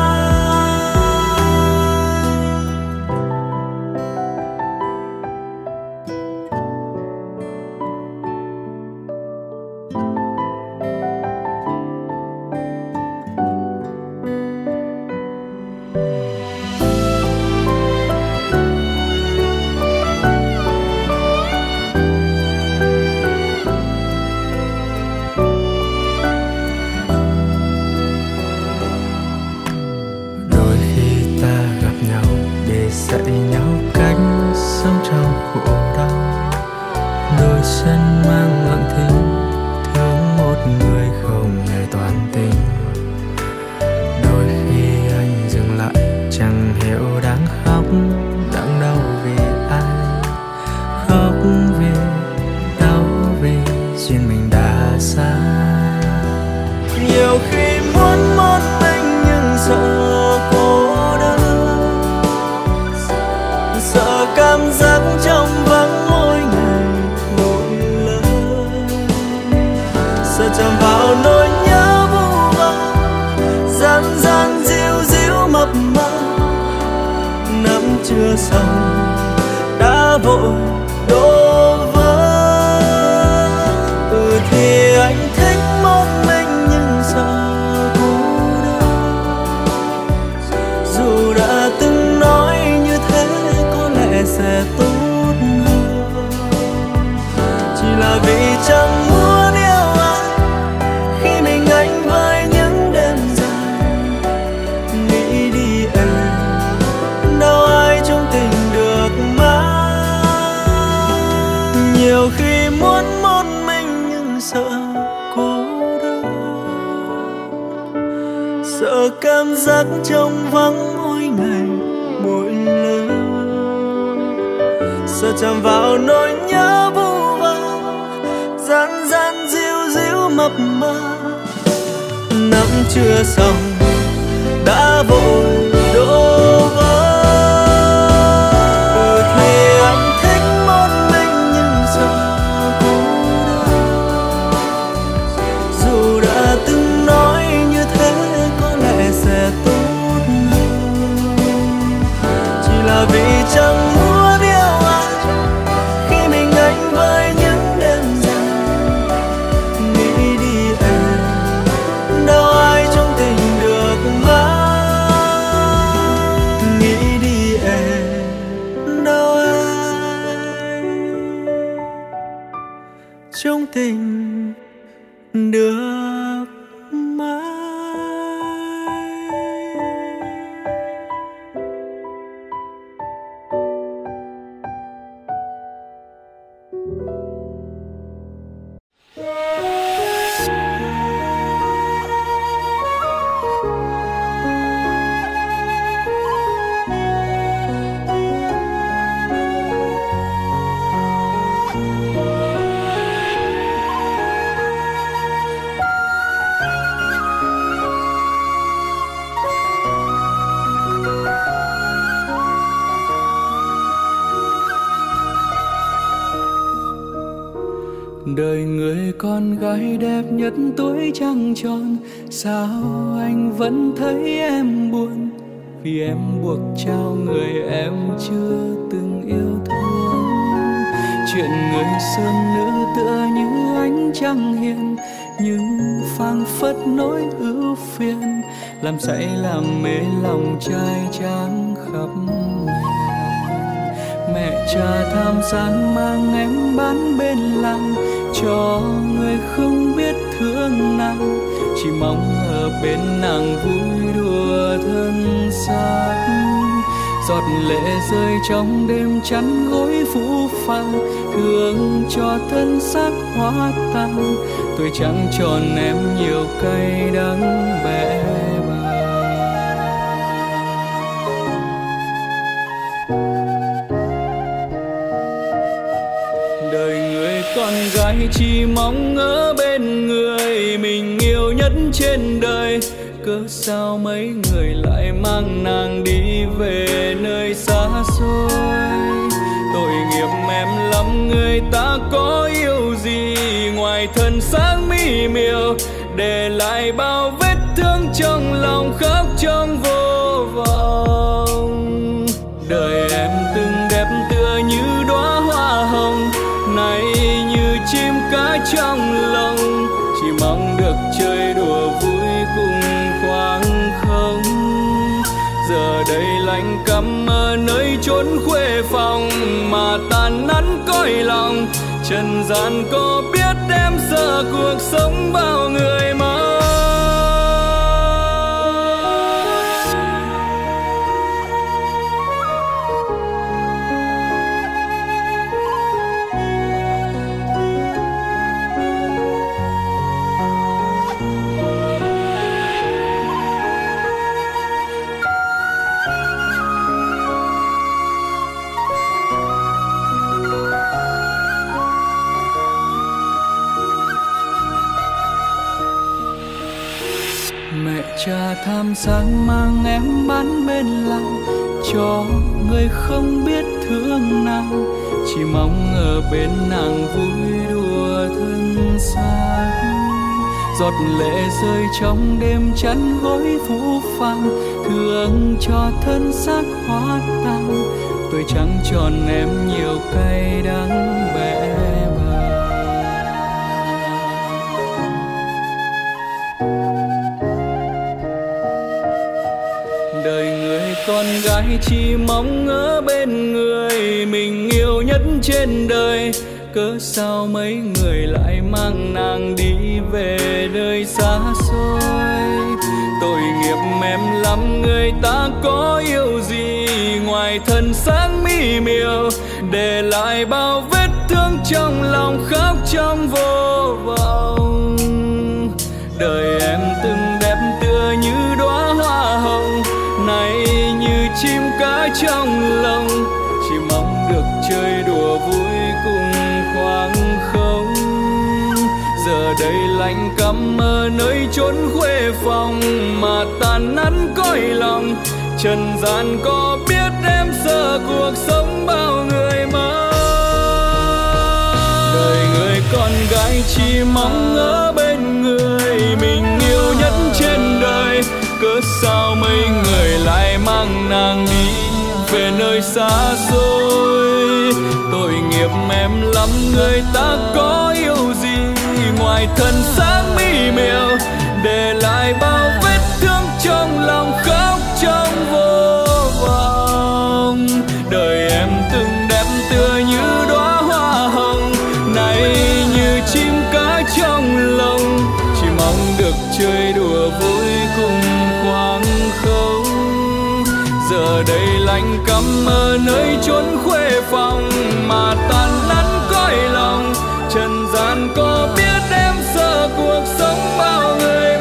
Dạy nhau cách sống trong khổ đau. Đôi chân mang lặng thinh, thương một người không hề toàn tình. Đôi gian gian díu díu mập mờ, năm chưa xong đã vội đổ vỡ. Ừ thì anh thích một mình nhưng sợ cô đơn, dù đã từng nói như thế có lẽ sẽ tốt hơn, chỉ là vì chẳng muốn yêu ai khi mình anh với những đêm dài. Nghĩ đi em, đâu ai trong tình được mãi. Nhiều khi muốn một mình nhưng sợ cô đơn, sợ cảm giác trống vắng mỗi ngày mỗi lần, sợ chạm vào nỗi nhớ vu vơ gian gian díu díu mập mờ. Năm chưa xong đã vội đổ vỡ. Ừ thì anh thích một mình nhưng sợ cô đơn, dù đã từng nói như thế có lẽ sẽ tốt hơn, chỉ là vì chẳng muốn yêu ai khi mình anh với những đêm dài. Nghĩ đi em, đâu ai trong tình được mãi. Nghĩ đi em, đâu ai trong tình được mãi. Đời người con gái đẹp nhất tuổi trăng tròn, sao anh vẫn thấy em buồn? Vì em buộc trao người em chưa từng yêu thương. Chuyện người sơn nữ tựa như ánh trăng hiền, nhưng phảng phất nỗi ưu phiền, làm say làm mê lòng trai tráng khắp nơi. Mẹ cha tham sáng mang em bán bên làng, cho người không biết thương nàng, chỉ mong ở bên nàng vui đùa thân xác. Giọt lệ rơi trong đêm chắn gối phũ phàng, thương cho thân xác hóa tan. Tuổi trăng tròn em nhiều cay đắng bẽ bàng. Đời người con gái chỉ mong ở bên người mình yêu nhất trên đời, cớ sao mấy người lại mang nàng đi về nơi xa xôi. Tội nghiệp em lắm, người ta có yêu gì ngoài thân xác mỹ miều, để lại bao vết thương trong lòng khóc trong vô vọng. Đời em từng đẹp tựa như đóa hoa hồng, nay như chim cá trong lòng, chỉ mong được chơi đùa vui cùng khoảng không. Giờ đây lạnh căm ở nơi chốn khuê phòng, mà tàn nắn cõi lòng. Trần gian có biết em sợ cuộc sống bao người mơ. Cha tham sáng mang em bán bên làng, cho người không biết thương nàng, chỉ mong ở bên nàng vui đùa thân xác. giọt lệ rơi trong đêm chắn gối phũ phàng, thương cho thân xác hóa tang. Tôi trắng tròn em nhiều cay đắng bẽ bàng. Đời người con gái chỉ mong ở bên người mình yêu nhất trên đời, cớ sao mấy người lại mang nàng đi về nơi xa xôi. Tội nghiệp em lắm, người ta có yêu gì ngoài thân sáng mỹ miều, để lại bao vết thương trong lòng khóc trong vô vọng. Đời em từng đẹp tựa như đóa hoa hồng, nay như chim cá trong lồng, chỉ mong được chơi đùa vui cùng khoảng không. Giờ đây lạnh căm ở nơi chốn khuê phòng, mà tàn nắn cõi lòng. Trần gian có biết em sợ cuộc sống bao người mơ. Đời người con gái chỉ mong ở bên người mình yêu nhất trên đời, cớ sao mấy người lại mang nàng đi về nơi xa xôi. Tội nghiệp em lắm, người ta có yêu gì ngoài thân sáng mỹ miều, để lại bao vết thương trong lòng khóc trong vô vọng. Đời em từng đẹp tựa như đóa hoa hồng, nay như chim cá trong lồng, chỉ mong được chơi đùa vui cùng khoảng không. Giờ đây lạnh căm ở nơi chốn khuê phòng, mà tàn nắn cõi lòng. Trần gian có biết em sợ cuộc sống bao người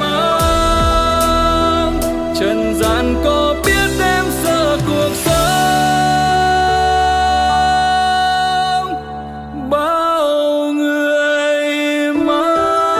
mong. Trần gian có biết em sợ cuộc sống bao người mong.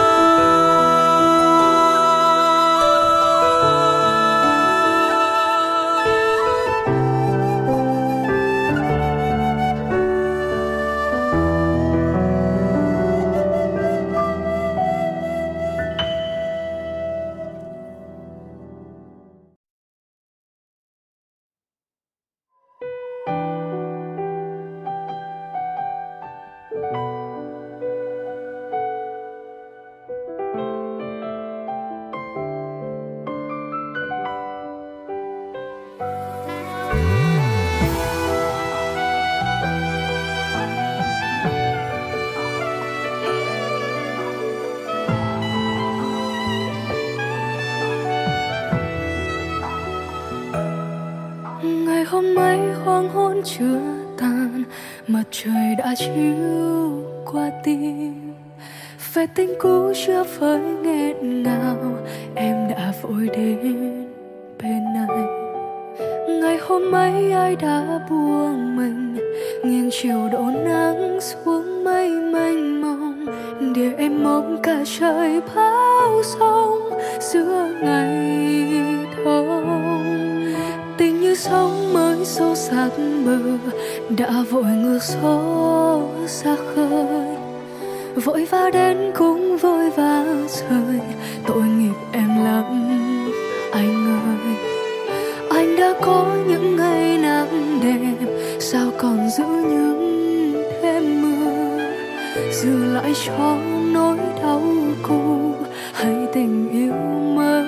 Ngày hôm ấy hoàng hôn chưa tàn, mặt trời đã chiếu qua tim. Về tình cũ chưa vơi nghẹn ngào, em đã vội đến bên này. Ngày hôm ấy ai đã buông mình, nghiêng chiều đổ nắng xuống mây mênh mông, để em mong cả trời bao sông giữa ngày đông. Tình như sóng mới xô sát bờ, đã vội ngược gió xa khơi. Vội vã đến cũng vội vã rời, tội nghiệp em lắm anh ơi. Anh đã có những ngày nắng đẹp, sao còn giữ những đêm mưa, giữ lại cho nỗi đau cũ hay tình yêu mới.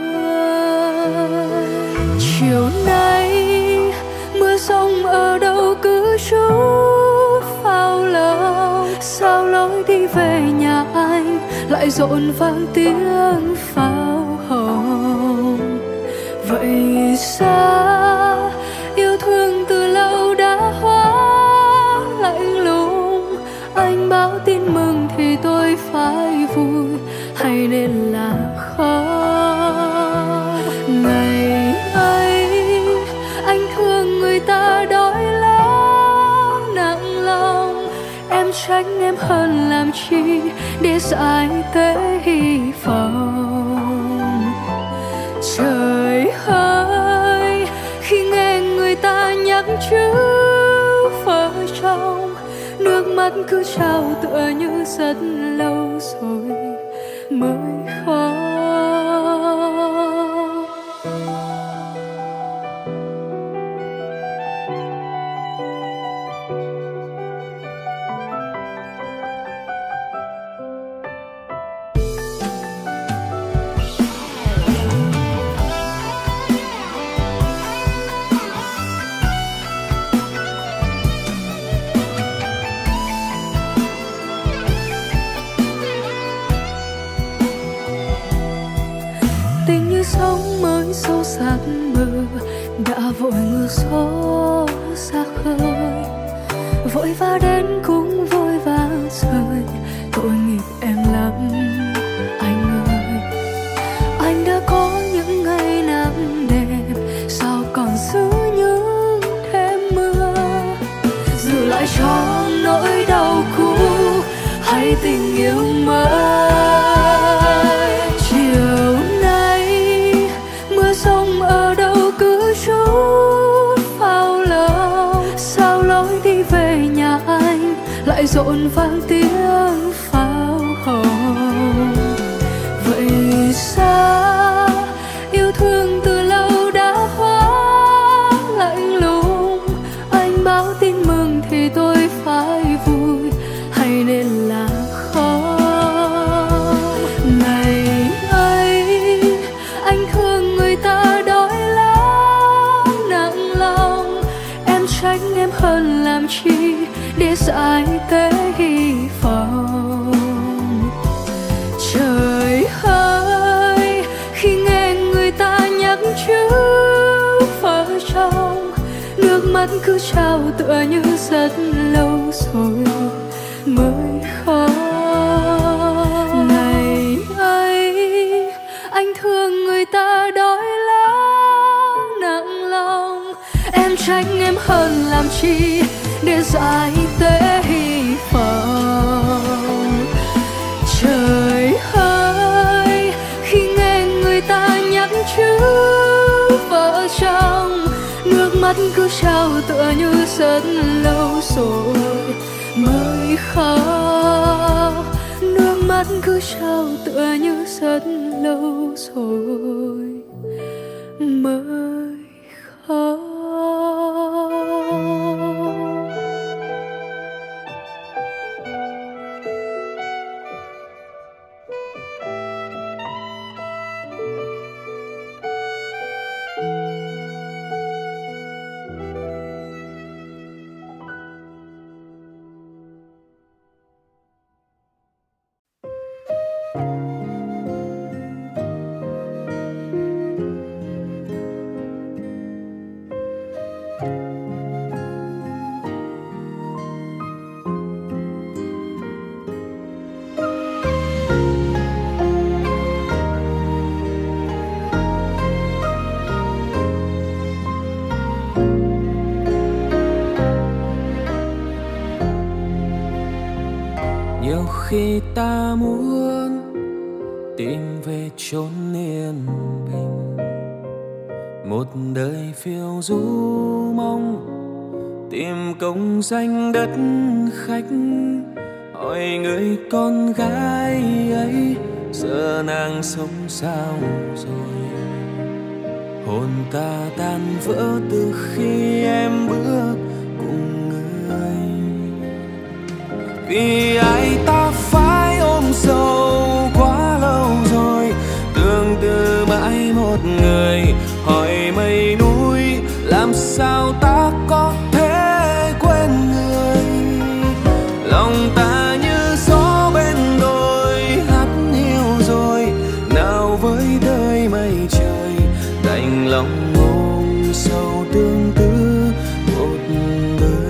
Chiều nay mưa rông ở đâu cứ trút vào lòng, sao lối đi về nhà anh lại rộn vang tiếng pháo hồng. Vậy xa yêu thương từ lâu đã hóa lạnh lùng, anh báo tin mừng thì tôi phải vui hay nên là khóc. Ngày ấy anh thương người ta đói lắm nặng lòng, em tránh em hơn làm chi để giải cái hy vọng. Trời ơi, khi nghe người ta nhắc chữ vợ chồng, nước mắt cứ trào tựa như rất lâu rồi mới khóc. đã vội ngược số xa khơi, vội vã đến cũng vội vã rời, tội nghiệp em lắm anh ơi. Anh đã có những ngày nắng đẹp, sao còn giữ những đêm mưa, giữ lại cho nỗi đau cũ hay tình yêu mới. Chiều nay mưa rông ở đâu cứ chút vào lòng, sao lối đi về nhà anh lại rộn vang tiếng pháo hồng. Vậy sao yêu thương từ lâu đã hóa lạnh lùng, anh báo tin mừng thì tôi phải vui hay nên là không. Ngày ấy anh thương người ta đói lắm nặng lòng, em trách em hơn làm chi để giải tế hy vọng. Trời ơi khi nghe người ta nhắc chữ vợ chồng, nước mắt cứ trao tựa như rất lâu rồi mới khó. Ngày ấy anh thương người ta đói lắm nặng lòng, em trách em hơn làm chi để giải tế hy vọng. Trời ơi khi nghe người ta nhắc chữ vợ chồng, nước mắt cứ trao tựa như rất lâu rồi mới khóc. Nước mắt cứ trao tựa như rất lâu rồi mới khóc. Nhiều khi ta muốn tìm về chốn yên bình, một đời phiêu du mong tìm công danh đất khách. Hỏi người con gái ấy giờ nàng sống sao rồi, hồn ta tan vỡ từ khi em bước cùng người. Vì ai ta phải ôm sầu quá lâu rồi, tương tư mãi một người. Hỏi mây núi làm sao ta có thể quên người, lòng ta như gió bên đồi hắt hiu rồi. Nào với đời mây trời đành lòng ôm sầu tương tư một đời.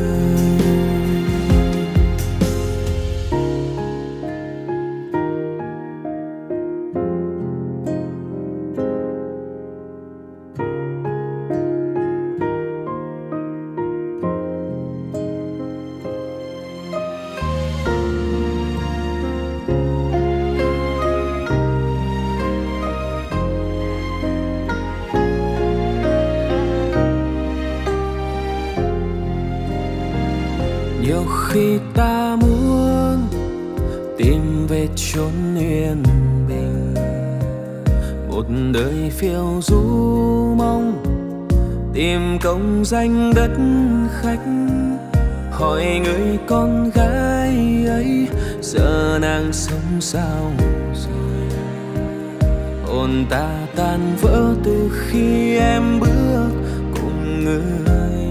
Nhiều khi ta muốn tìm về chốn yên bình, một đời phiêu du mong tìm công danh đất khách. Hỏi người con gái ấy giờ nàng sống sao rồi, hồn ta tan vỡ từ khi em bước cùng người.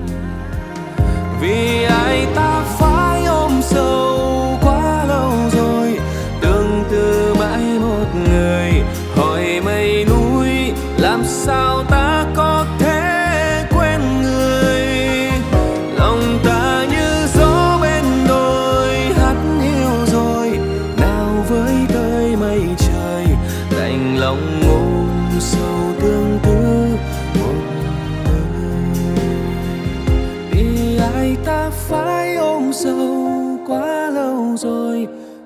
Vì ai ta phải ôm sầu quá lâu rồi, tương tư mãi một người. Hỏi mây núi làm sao ta có thể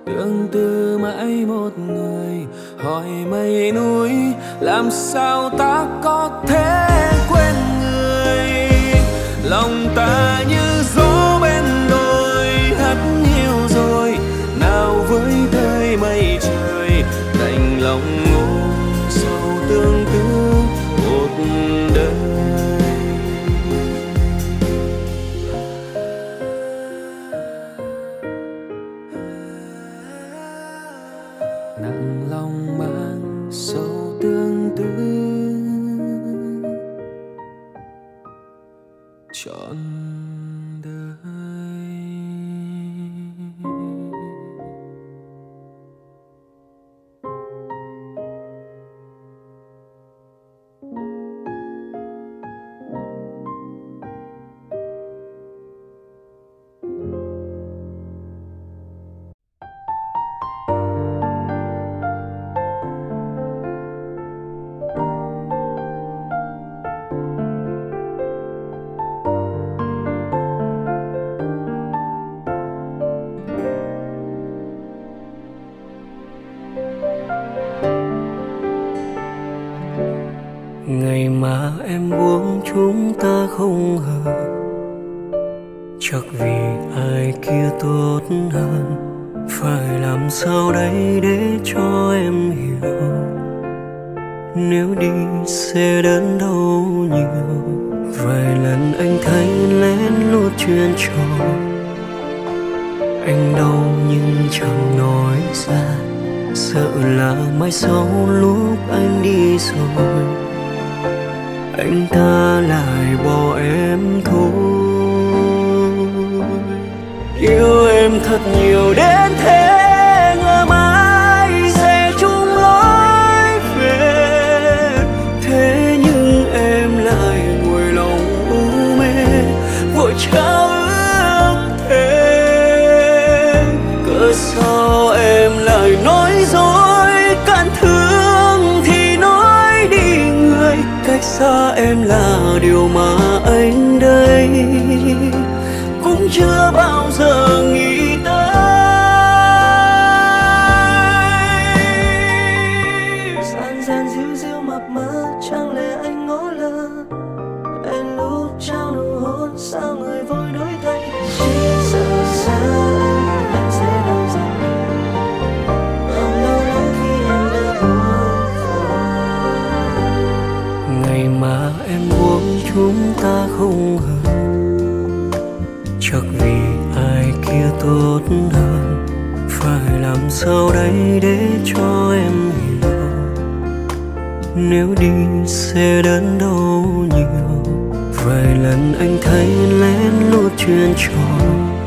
tương tư mãi một người. Hỏi mây núi làm sao ta có thể quên người. Lòng ta như gió bên đồi hắt hiu rồi, nào với tới mây trời đành lòng ôm sâu tương tư một đời. Nặng lòng mang sâu tương tư trọn đời. Ngày mà em buông chúng ta không hợp, chắc vì ai kia tốt hơn. Phải làm sao đây để cho em hiểu, nếu đi sẽ đến đâu nhiều. Vài lần anh thấy lén lút chuyện trò, anh đau nhưng chẳng nói ra, sợ là mai sau lúc anh đi rồi anh ta lại bỏ em thôi. Yêu em thật nhiều đến thế, ngờ mãi sẽ chung lối về. Thế nhưng em lại ngồi lòng u mê, vội trao ước thề. Cớ sao em lại nói dối, cạn thương thì nói đi người. Cách xa em là điều mà anh đây cũng chưa bao giờ nghĩ tới. Gian gian díu díu mập mờ, chẳng lẽ anh ngó lơ. Em lúc trao nụ hôn, sao người vội đổi thay. Chỉ sợ xa anh, anh sẽ đau dần. Lòng đau lắm khi em đã buông vội. Ngày mà em buông chúng ta không hợp, chắc vì ai kia tốt hơn. Phải làm sao đây để cho em hiểu, nếu đi sẽ đến đâu nhiều. Vài lần anh thấy lén lút chuyện trò,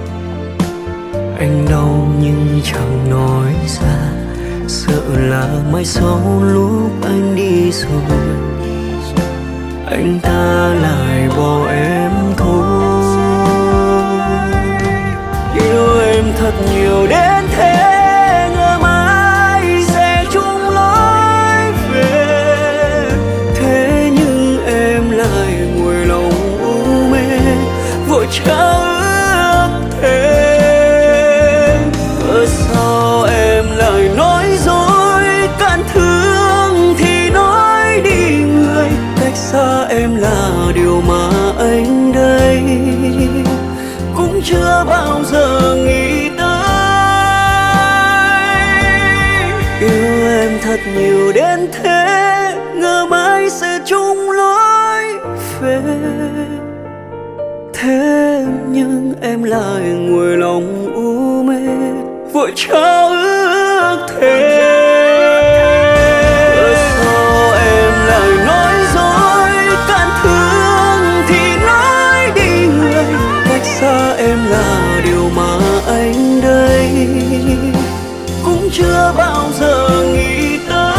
anh đau nhưng chẳng nói ra, sợ là mai sau lúc anh đi rồi anh ta lại bỏ em thôi. Yêu em thật nhiều đến thế, ngờ mãi sẽ chung lối về. Thế nhưng em lại ngồi lòng u mê, vội trao ước thề. Cớ sao em lại nói dối, cạn thương thì nói đi người. Cách xa em là điều mà anh đây cũng chưa bao giờ nghĩ tới. Yêu em thật nhiều đến thế, ngờ mãi sẽ chung lối về. Thế nhưng em lại ngồi lòng u mê, vội trao ước thề. Cớ sao em lại nói dối, cạn thương thì nói đi người. Cách xa em là điều mà anh đây cũng chưa bao giờ nghĩ tới.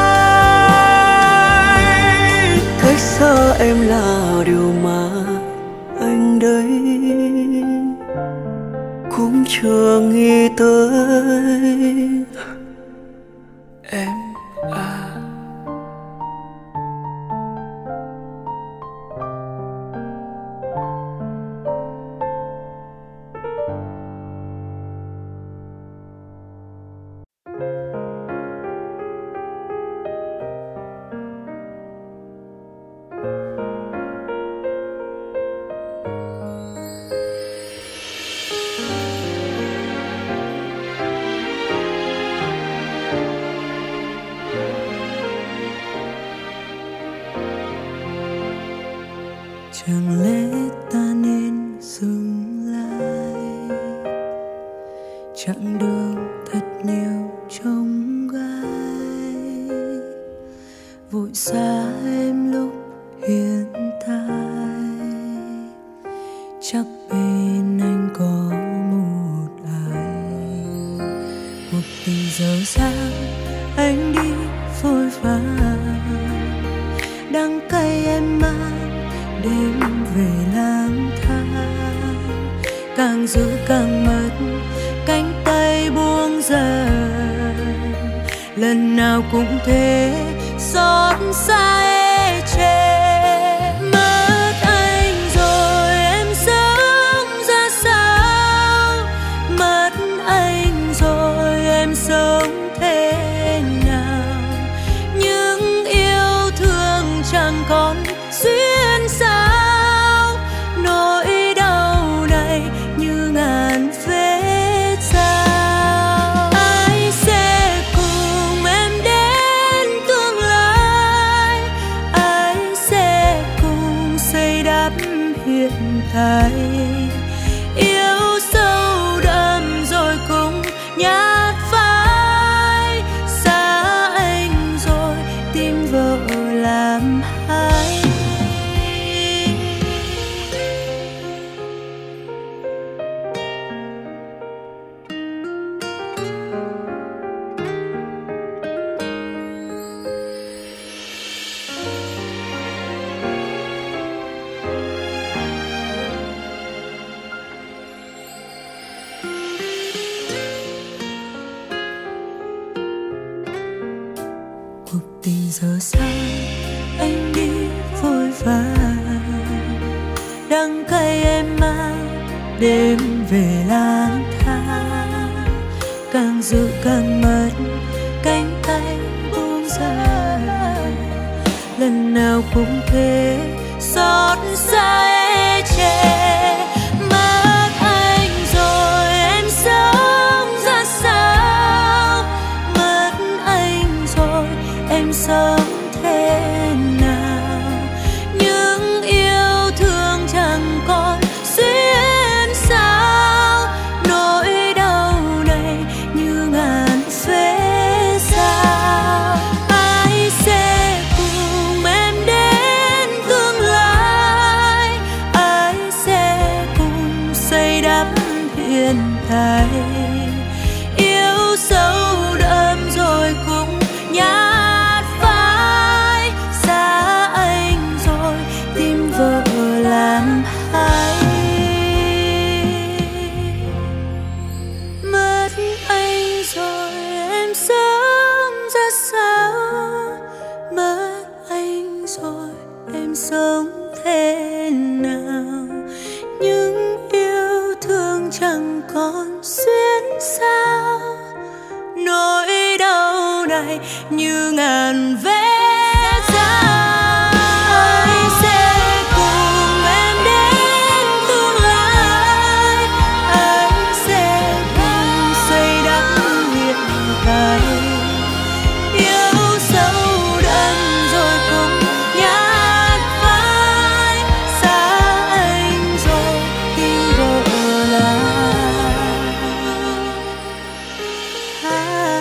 Cách xa em là điều mà anh đây cũng chưa nghĩ tới. Em à. chẳng lẽ ta nên dừng lại? Chặng đường thật nhiều trông gai, vội xa em lúc hiện tại. Chắc bên anh có một ai, cuộc tình dở dang anh đi vội vã. Đắng cay em mang đêm về lang thang, càng giữ càng mất cánh tay buông dần. Lần nào cũng thế xót xa ê chề. Mất anh rồi em sống ra sao? Mất anh rồi em sống thế nào? Những yêu thương chẳng còn duyên sao, nỗi đau này như ngàn vết dao. Ai sẽ cùng em đến tương lai? Ai sẽ cùng xây đắp hiện tại? Yêu sâu đậm rồi cùng nhát phai, xa anh rồi tìm vợ làm hai. Cuộc tình giờ dang anh đi vội vã, đắng cay em mang đêm về lang thang, càng giữ càng mất cánh tay buông dần. Lần nào cũng thế xót xa ê chề. Mất anh rồi em sống ra sao? Mất anh rồi em sống thế nào? Những yêu thương chẳng còn duyên sao, nỗi đau này như ngàn vết dao. Ai sẽ cùng em đến tương lai? Ai sẽ cùng xây đắp hiện tại? Yêu sâu đậm rồi cùng nhát phai, xa anh rồi tìm vợ làm hai. Mất anh rồi em sống ra sao? Mất anh rồi em sống thế nào? Những yêu thương chẳng còn duyên sao, nỗi đau này như ngàn vết dao. Ai sẽ cùng em đến tương lai? Ai sẽ cùng xây đắp hiện tại? Yêu sâu đậm rồi cùng nhát phai, xa anh rồi tìm vợ làm hai.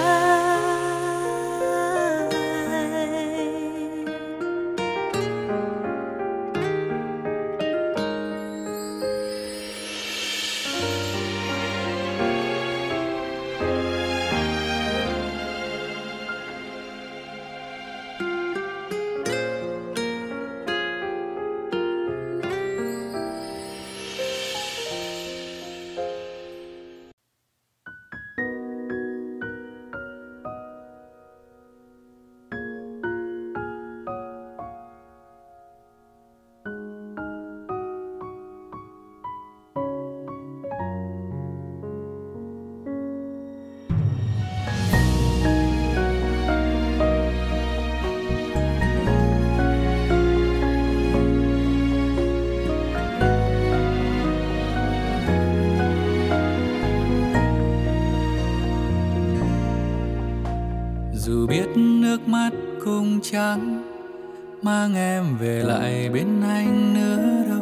Dù biết nước mắt cũng chẳng mang em về lại bên anh nữa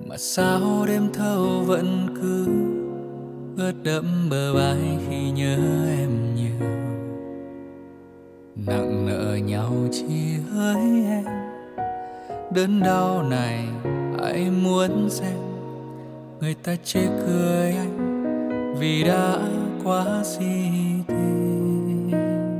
mà sao đêm thâu vẫn cứ ướt đẫm bờ vai khi nhớ em nhiều. Nặng nợ nhau chỉ hỡi em, đớn đau này ai muốn xem người ta chê cười anh vì đã quá si tình.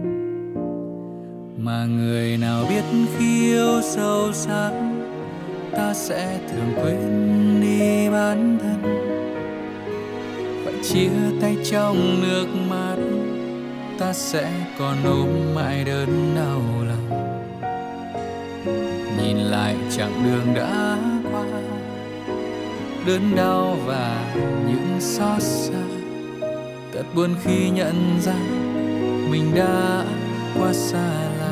Mà người nào biết khi yêu sâu sắc ta sẽ thường quên đi bản thân, phải chia tay trong nước mắt ta sẽ còn ôm mãi đớn đau lòng. Nhìn lại chặng đường đã qua, đớn đau và những xót xa, thật buồn khi nhận ra mình đã quá xa lạ.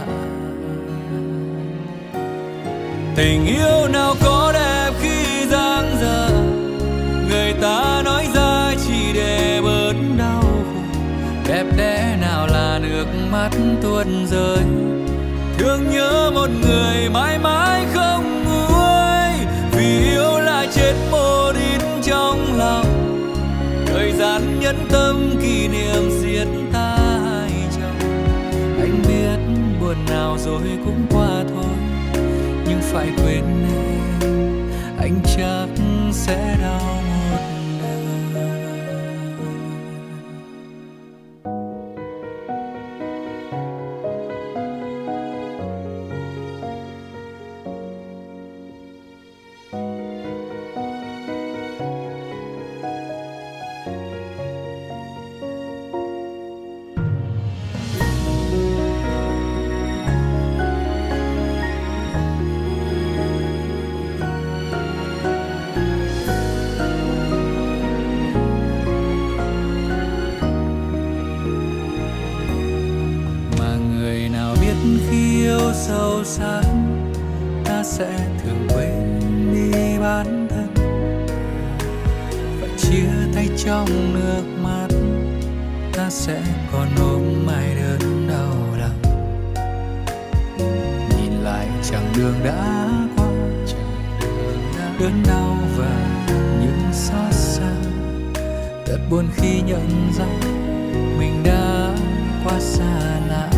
Tình yêu nào có đẹp khi dang dở, người ta nói ra chỉ để bớt đau khổ. Đẹp đẽ nào là nước mắt tuôn rơi, thương nhớ một người mãi mãi không nguôi. Vì yêu là chết một ít trong lòng, thời gian nhẫn tâm kỷ niệm giết ta hai chồng. Anh biết buồn nào rồi cũng qua thôi, nhưng phải quên em anh chắc sẽ đau một đời. Sâu sắc ta sẽ thường quên đi bản thân, phải chia tay trong nước mắt ta sẽ còn ôm mãi đớn đau lòng. Nhìn lại chặng đường đã qua, đớn đau và những xót xa, thật buồn khi nhận ra mình đã quá xa lạ.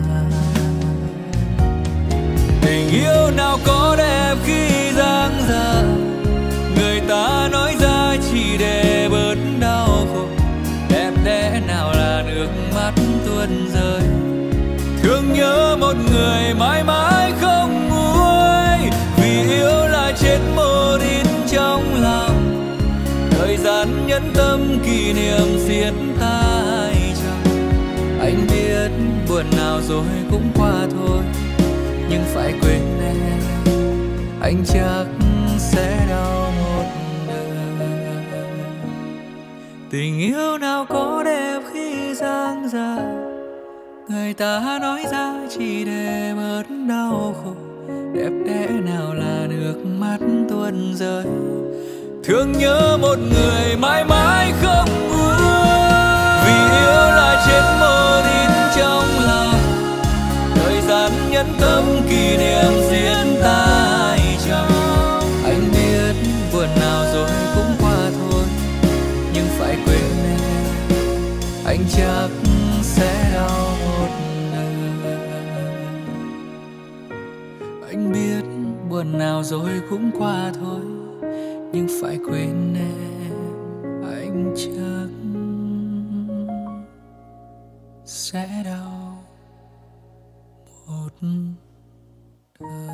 Tình yêu nào có đẹp khi dang dở, người ta nói ra chỉ để bớt đau khổ. Đẹp đẽ nào là nước mắt tuôn rơi, thương nhớ một người mãi mãi không nguôi. Vì yêu là chết một ít trong lòng, thời gian nhẫn tâm kỷ niệm giết ta hai chồng. Anh biết buồn nào rồi cũng qua thôi, nhưng phải quên em anh chắc sẽ đau một đời. Tình yêu nào có đẹp khi dang dở, người ta nói ra chỉ để bớt đau khổ. Đẹp đẽ nào là nước mắt tuôn rơi, thương nhớ một người mãi mãi không nguôi. Vì yêu là chết một ít trong lòng, thời gian nhẫn tâm kỷ niệm diễn ta hai chồng. Anh biết buồn nào rồi cũng qua thôi, nhưng phải quên em anh chắc sẽ đau một đời. Anh biết buồn nào rồi cũng qua thôi, nhưng phải quên em anh chắc sẽ đau một đời.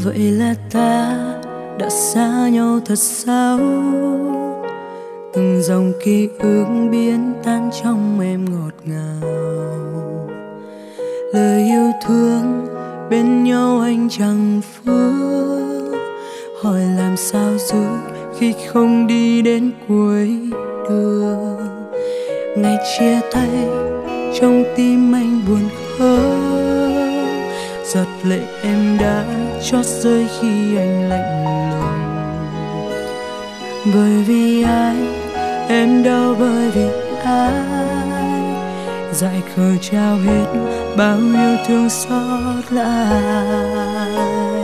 Vậy là ta đã xa nhau thật sao? Từng dòng ký ức biến tan trong em ngọt ngào. Lời yêu thương bên nhau anh chẳng phước. Hỏi làm sao giữ khi không đi đến cuối đường. Ngày chia tay trong tim anh buồn khơi. Giọt lệ em đã chót rơi khi anh lạnh lùng. Bởi vì ai em đau, bởi vì ai dại khờ trao hết bao yêu thương xót lại.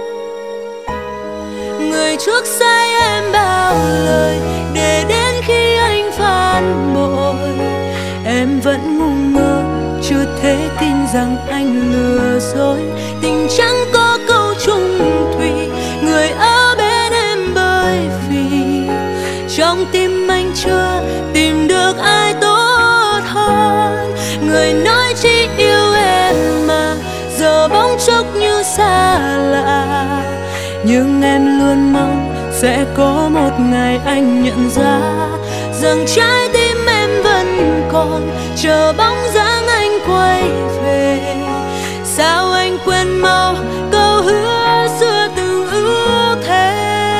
Người trước say em bao lời để đến khi anh phản bội. Em vẫn ngu ngơ chưa thể tin rằng anh lừa dối. Tình chẳng có câu chung thủy, người ở bên em bởi vì trong tim anh chưa tìm được ai tốt hơn. Người nói chỉ yêu em mà giờ bỗng chốc như xa lạ. Nhưng em luôn mong sẽ có một ngày anh nhận ra rằng trái tim em vẫn còn chờ bóng dáng anh quay về. Sao anh quên mau câu hứa xưa từng ước thề.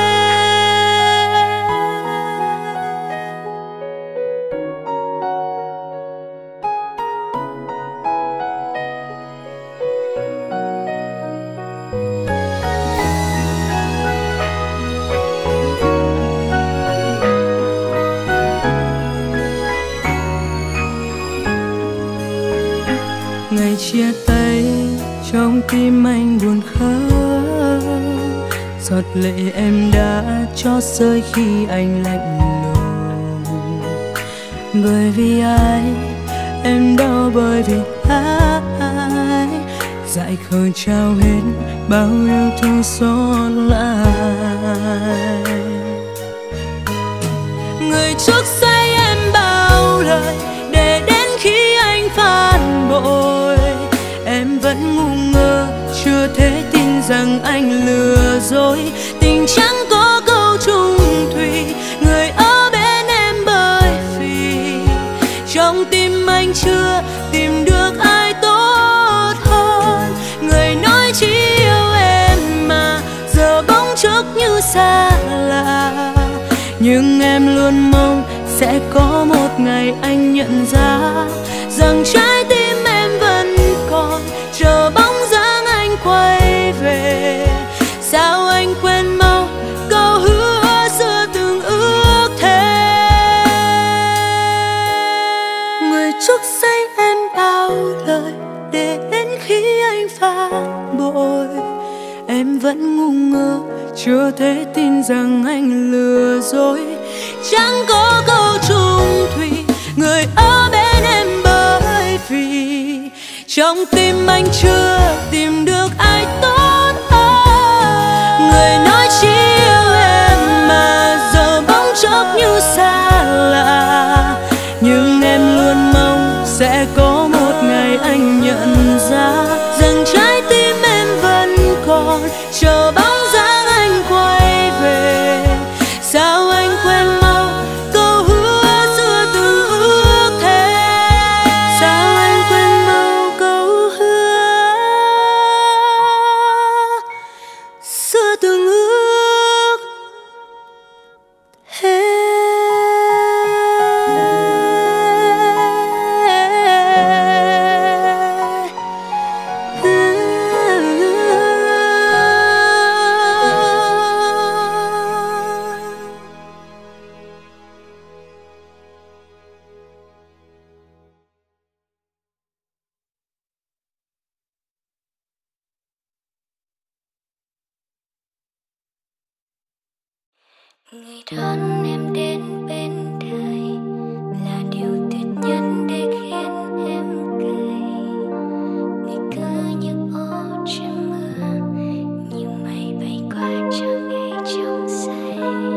Ngày chia tay trong tim anh buồn khóc. Giọt lệ em đã chót rơi khi anh lạnh lùng. Bởi vì ai em đau, bởi vì ai dại khờ trao hết bao yêu thương xót lại. Người trước say em bao lời để đến khi anh phản bội. Em vẫn ngu ngơ chưa thể tin rằng anh lừa dối. Tình chẳng có câu chung thủy, người ở bên em bởi vì trong tim anh chưa tìm được ai tốt hơn. Người nói chỉ yêu em mà giờ bỗng chốc như xa lạ. Nhưng em luôn mong sẽ có một ngày anh nhận ra rằng trái tim em vẫn còn chờ bóng dáng anh quay về. Sao anh quên mau câu hứa xưa từng ước thề. Người trước say em bao lời để đến khi anh phản bội. Em vẫn ngu ngơ chưa thể tin rằng anh lừa dối. Chẳng có câu chung thủy, người ở bên em bởi vì trong tim anh chưa tìm được ai tốt hơn. Người nói chỉ yêu em mà giờ bỗng chốc như xa lạ. Nhưng em luôn mong sẽ có một ngày anh nhận ra rằng trái tim em vẫn còn chờ bóng dáng anh quay về. Sao anh quên mau câu hứa xưa từng ước thề. Sao anh quên mau câu hứa xưa từng ước thề. Người đón em đến bên đời là điều tuyệt nhất để khiến em cười. Người cứ như ô trên mưa, như mây bay qua cho ngày trong xanh.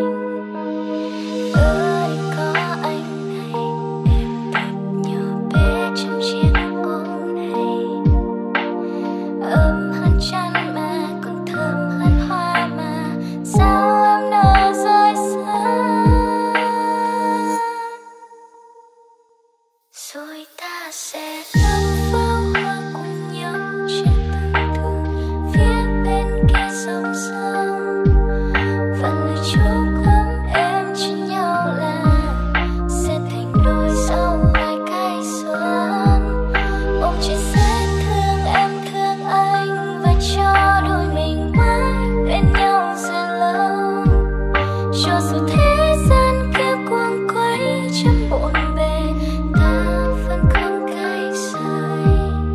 Ơi có anh này, em thật nhỏ bé trong chiếc ôm này. Ấm hơn chăn mà còn thơm hơn sẽ ngắm pháo hoa cùng nhau trên tầng thượng phía bên kia dòng sông. Và lời chúc ấm em chỉ nhau là sẽ thành đôi sau vài cái xuân. Ông chỉ sẽ thương em thương anh và cho đôi mình mãi bên nhau dài lâu. Cho dù thế gian kia quăng quấy trăm bộn bề, ta vẫn không cay rời.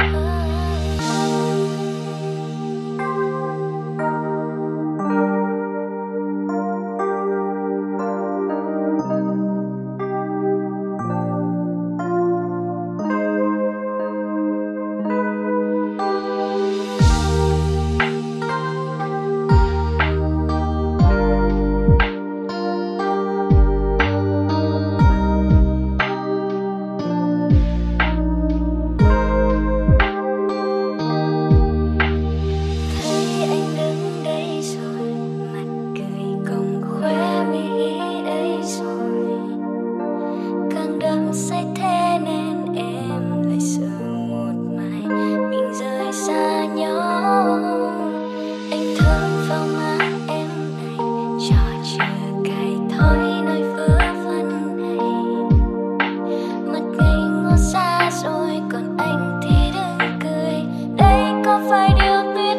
Thấy anh đứng đây rồi, mặt cười cong khóe mi đây rồi, càng đắm say thế nên em lại sợ một mai mình rời xa nhau. Anh thơm vào má em này, trò chưa cay thôi nói vớ vẩn này. Mặt ngây ngô xa rồi, còn anh thì đừng cười. Đây có phải điều tuyệt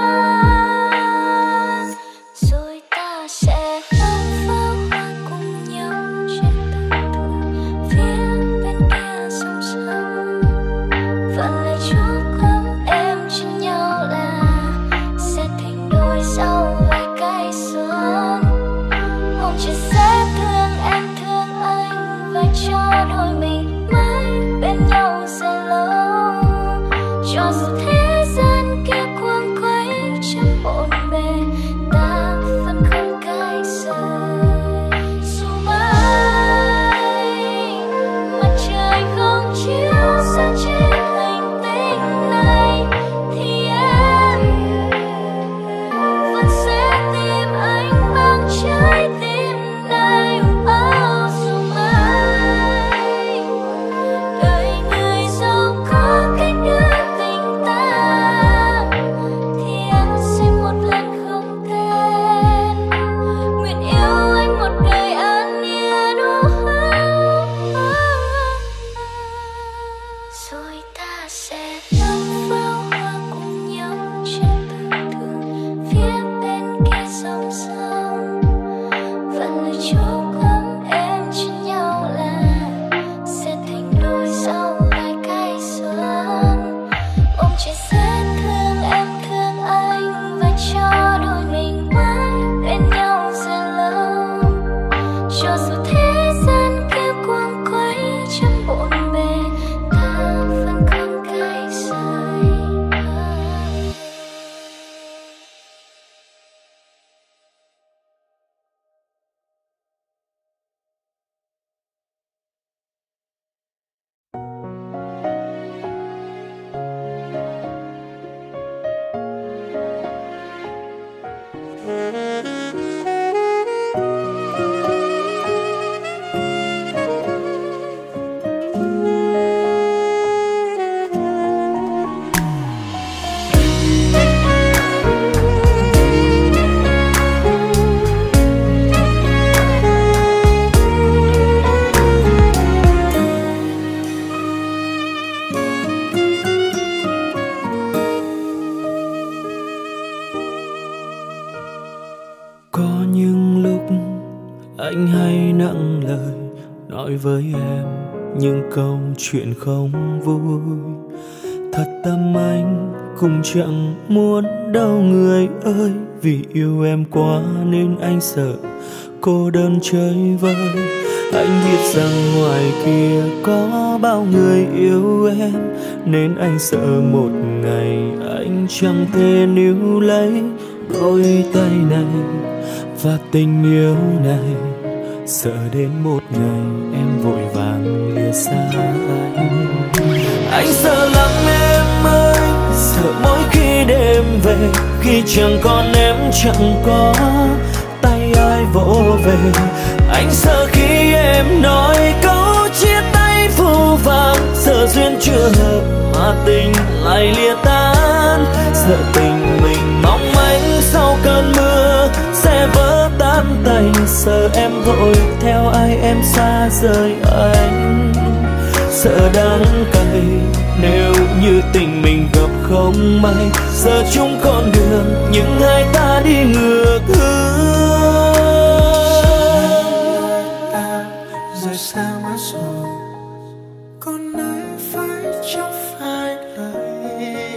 nhất? Rồi ta sẽ ngắm pháo hoa cùng nhau trên tầng thượng phía bên kia dòng sông. Và lời chúc ấm em chỉ nhau là sẽ thành đôi sau vài cái xuân. Ông chỉ sẽ thương em thương anh và cho đôi mình mãi bên nhau dài lâu. Cho dù thế gian kia quăng quấy trăm bộn bề, ta vẫn không cay rời. Dù mãi mặt trời không chiếu sáng trên hành tinh này, thì em vẫn sẽ tìm anh bằng trái tim này. Oh, dù mãi đời người giàu có cách đưa tình ta, thì em xin một lần không tên, nguyện yêu anh một đời an yên. Rồi ta sẽ ngắm pháo hoa cùng nhau trên tầng thượng phía bên kia dòng sông. Và lời chúc ấm em chỉ nhau là sẽ thành đôi sau vài cái xuân. Ông chỉ sẽ thương em thương anh và cho đôi mình mãi bên nhau dài lâu. Cho dù thế gian kia quăng quấy trăm bộn bề, ta vẫn không cay rời. Có những lúc anh hay nặng lời nói với em những câu chuyện không vui. Thật tâm anh cũng chẳng muốn đâu người ơi, vì yêu em quá nên anh sợ cô đơn chơi vơi. Anh biết rằng ngoài kia có bao người yêu em, nên anh sợ một ngày anh chẳng thể níu lấy đôi tay này và tình yêu này. Sợ đến một ngày em vội vàng lìa xa anh. Anh sợ lắm em ơi, sợ mỗi khi đêm về, khi chẳng còn em chẳng có tay ai vỗ về. Anh sợ khi em nói câu chia tay phũ phàng, Sợ duyên chưa hợp mà tình lại lìa tan, sợ tình mình mong manh sau cơn mưa sẽ vỡ tan tành. Sợ em vội theo ai em xa rời anh, sợ đắng cay nếu như tình mình gặp không may. Giờ chung con đường nhưng hai ta đi ngược hướng. Ta rời xa mất rồi, còn nơi phải chẳng phải đây.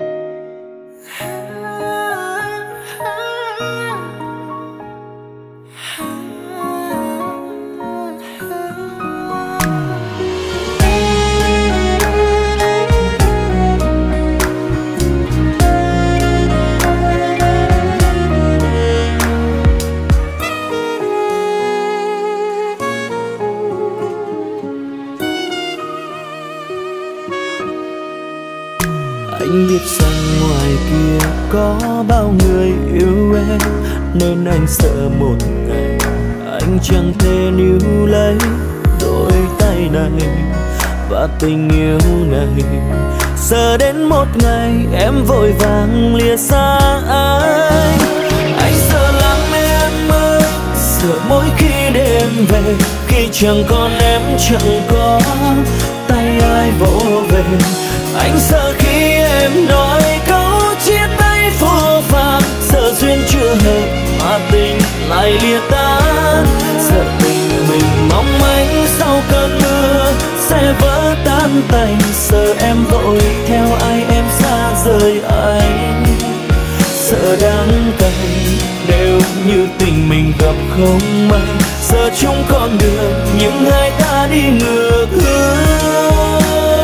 Anh biết rằng ngoài kia có bao người yêu em, nên anh sợ một ngày anh chẳng thể níu lấy đôi tay này và tình yêu này. Giờ đến một ngày em vội vàng lìa xa anh. Anh sợ lắm em ơi, sợ mỗi khi đêm về, khi chẳng còn em chẳng có tay ai vỗ về. Anh sợ khi em nói câu chia tay vô vàn, sợ duyên chưa hợp mà tình lại lìa tan, sợ tình mình mong manh sau cơn mưa sẽ vỡ tan tành. Sợ em vội theo ai em xa rời anh, sợ đắng cay nếu như tình mình gặp không may. Giờ chung con đường nhưng hai ta đi ngược hướng.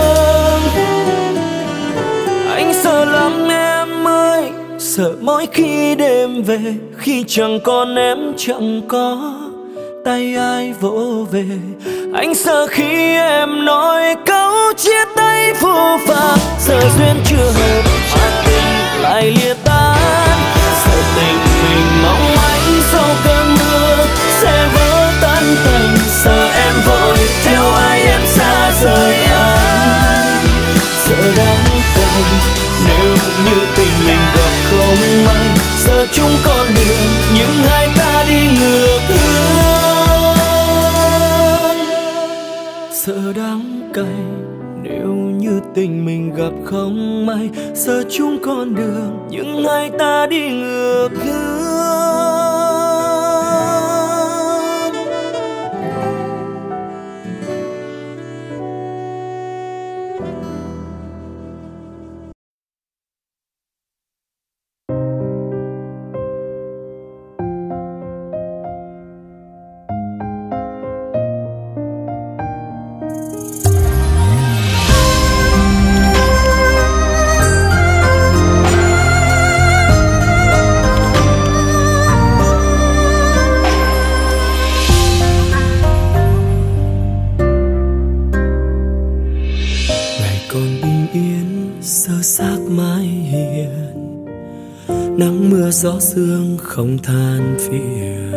Anh sợ lắm em ơi, sợ mỗi khi đêm về, khi chẳng còn em chẳng có tay ai vỗ về. Anh sợ khi em nói câu chia tay vô vàn, sợ duyên chưa hợp mà tình lại lìa tan, sợ tình mình mong manh sau cơn mưa sẽ vỡ tan tành. Sợ em vội theo ai em xa rời anh, sợ đắng cay nếu như tình mình gặp không may. Giờ chung con đường nhưng hai ta đi ngược hướng, sợ đắng cay nếu như tình mình gặp không may. Giờ chung con đường nhưng hai ta đi ngược hướng. Nắng mưa gió sương không than phiền,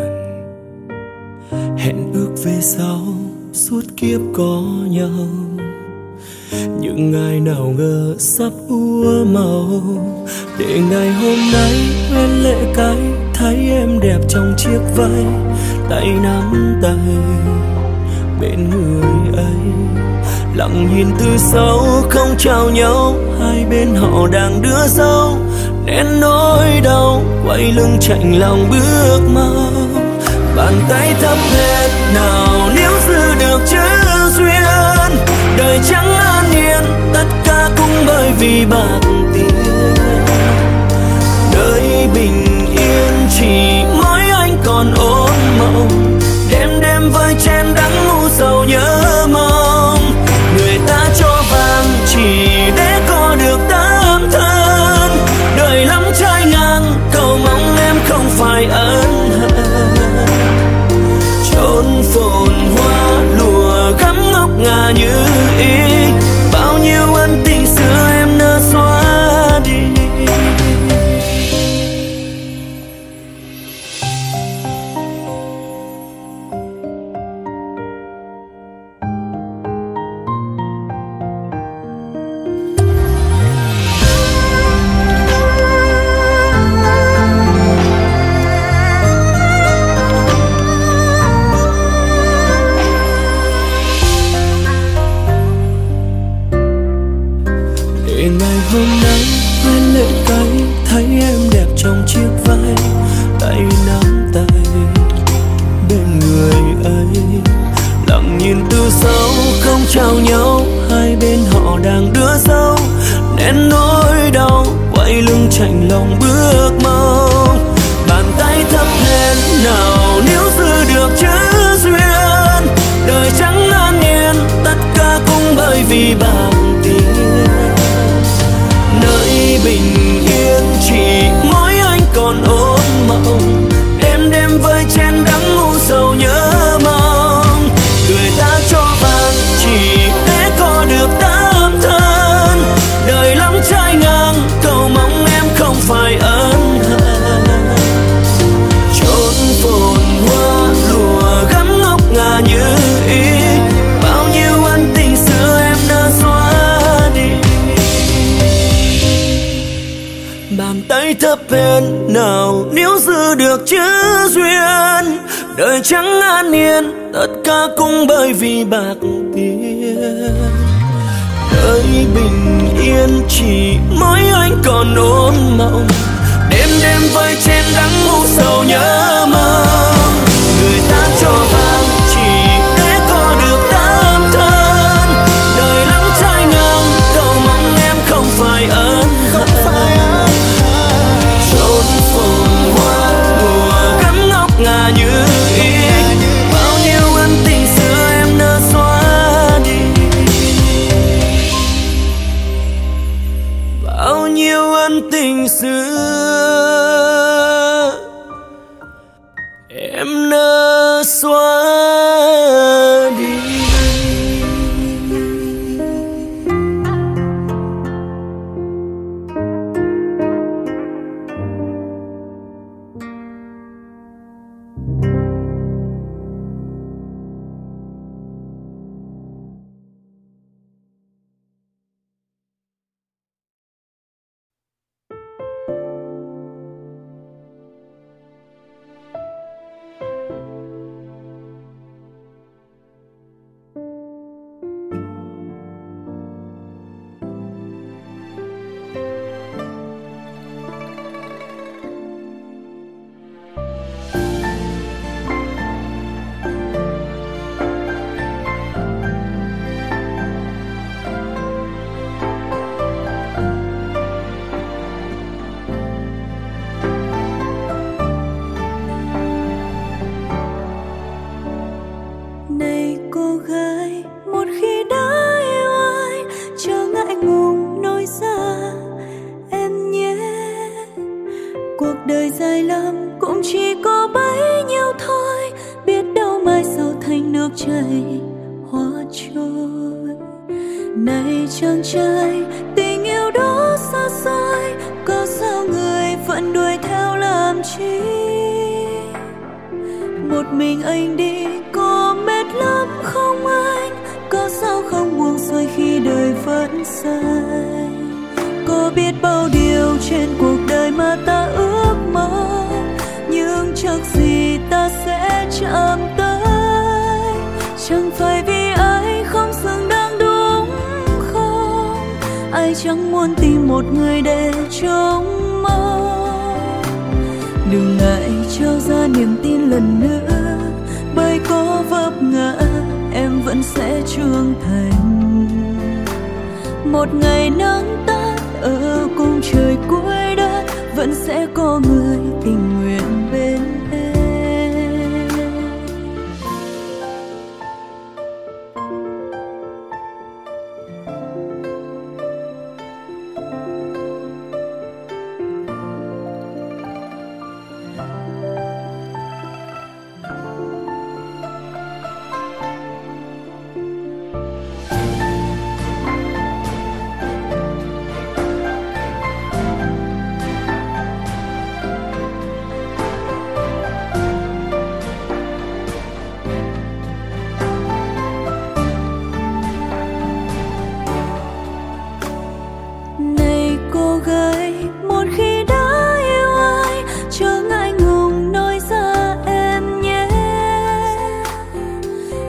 hẹn ước về sau suốt kiếp có nhau. Những ngày nào ngờ sắp úa màu, để ngày hôm nay quên lệ cái thấy em đẹp trong chiếc váy, tay nắm tay bên người ấy. Lặng nhìn từ sau không chào nhau, hai bên họ đang đưa dâu, nên nỗi đau quay lưng chạnh lòng bước mau. Bàn tay thấp hết nào nếu giữ được chữ duyên, đời chẳng an yên tất cả cũng bởi vì bạc tiền. Đời bình yên chỉ mỗi anh còn ôn mộng, đêm đêm vơi chén đắng ngu sầu nhớ mong. Người ta cho vàng chỉ để có được tấm thân, đời lắm trái ngang cầu mong em không phải ân hận. Chốn phồn hoa lùa gắm ngọc ngà như ý, bao nhiêu ân tình xưa em nỡ xóa đi. để ngày hôm nay anh lệ cay thấy em đẹp trong chiếc váy, tay nắm tay bên người ấy, lặng nhìn từ sau không chào nhau, hai bên họ đang đưa dấu nén nỗi đau, quay lưng chạnh lòng bước mau. Bàn tay thấp lên nào nếu giữ được chữ duyên, đời chẳng an yên tất cả cũng bởi vì bằng tiền. Nơi bình yên chỉ mỗi anh còn ôm mộng, đêm đêm vơi chén đắng ngu sầu nhớ mong. Người ta cho vàng chỉ để có được tấm thân, đời lắm trái ngang cầu mong em không phải ân hận. Chốn phồn hoa lùa gấm ngọc ngà như ý, bao nhiêu ân tình xưa em đã xóa đi. Bàn tay thấp bên nào nếu giữ được chữ duyên, đời chẳng an yên tất cả cũng bởi vì bạc tiền. Đời bình yên chỉ mỗi anh còn ôm mộng, đêm đêm vơi trên đắng ngu sầu nhớ mong. Người ta cho vàng chỉ để có được tấm thân, đời lắm trái ngang cầu mong em không phải ân hận. Chốn phồn hoa mùa gấm ngọc ngà như ý, bao nhiêu ân tình xưa em đã xóa đi, bao nhiêu ân tình xưa em đã xóa đi.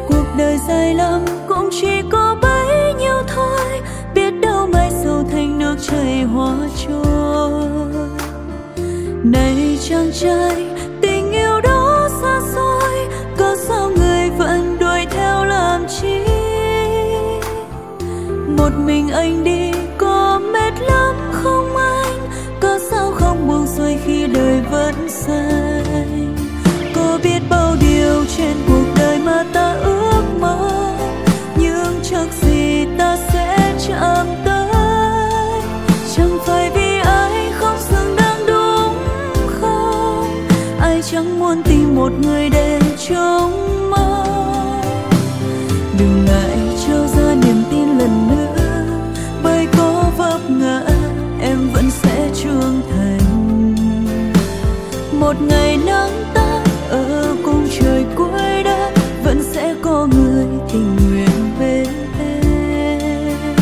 đời dài lắm cũng chỉ có bấy nhiêu thôi, biết đâu mai sau thành nỗi chàng trai. Tình yêu đó xa xôi, có sao người vẫn đuổi theo làm chi? Một mình anh đi có mệt lắm không anh? Có sao không buông xuôi khi đời vẫn xanh? Có biết bao điều trên cuộc đời mà ta ước mơ, nhưng chắc gì ta sẽ chạm tới. Chẳng phải vì ai không xứng đáng đúng không? Ai chẳng muốn tìm một người để trông mong. Đừng ngại trao ra niềm tin lần nữa, bởi có vấp ngã em vẫn sẽ trưởng thành. Một ngày nắng tắt ở cung trời cuối đất, vẫn sẽ có người tình nguyện bên em.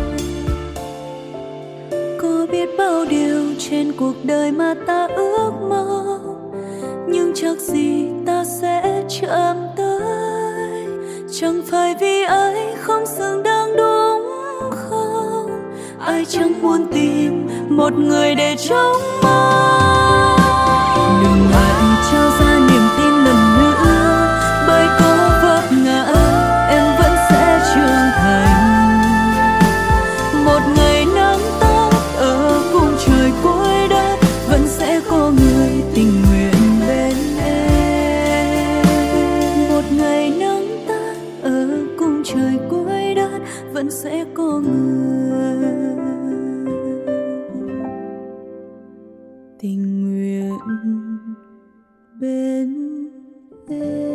Có biết bao điều trên cuộc đời mà ta ước mơ, nhưng chắc gì ta sẽ chạm tới. Chẳng phải vì ai không xứng đáng đúng không? Ai chẳng muốn tìm một người để trông mong. Đừng ngại trao ra niềm tin lần nữa, bởi có vấp ngã em vẫn sẽ trưởng thành. Một ngày nắng tắt ở cung trời cuối đất, vẫn sẽ có người tình nguyện bên em. Một ngày nắng tắt ở cung trời cuối đất, vẫn sẽ có người tình nguyện bên em.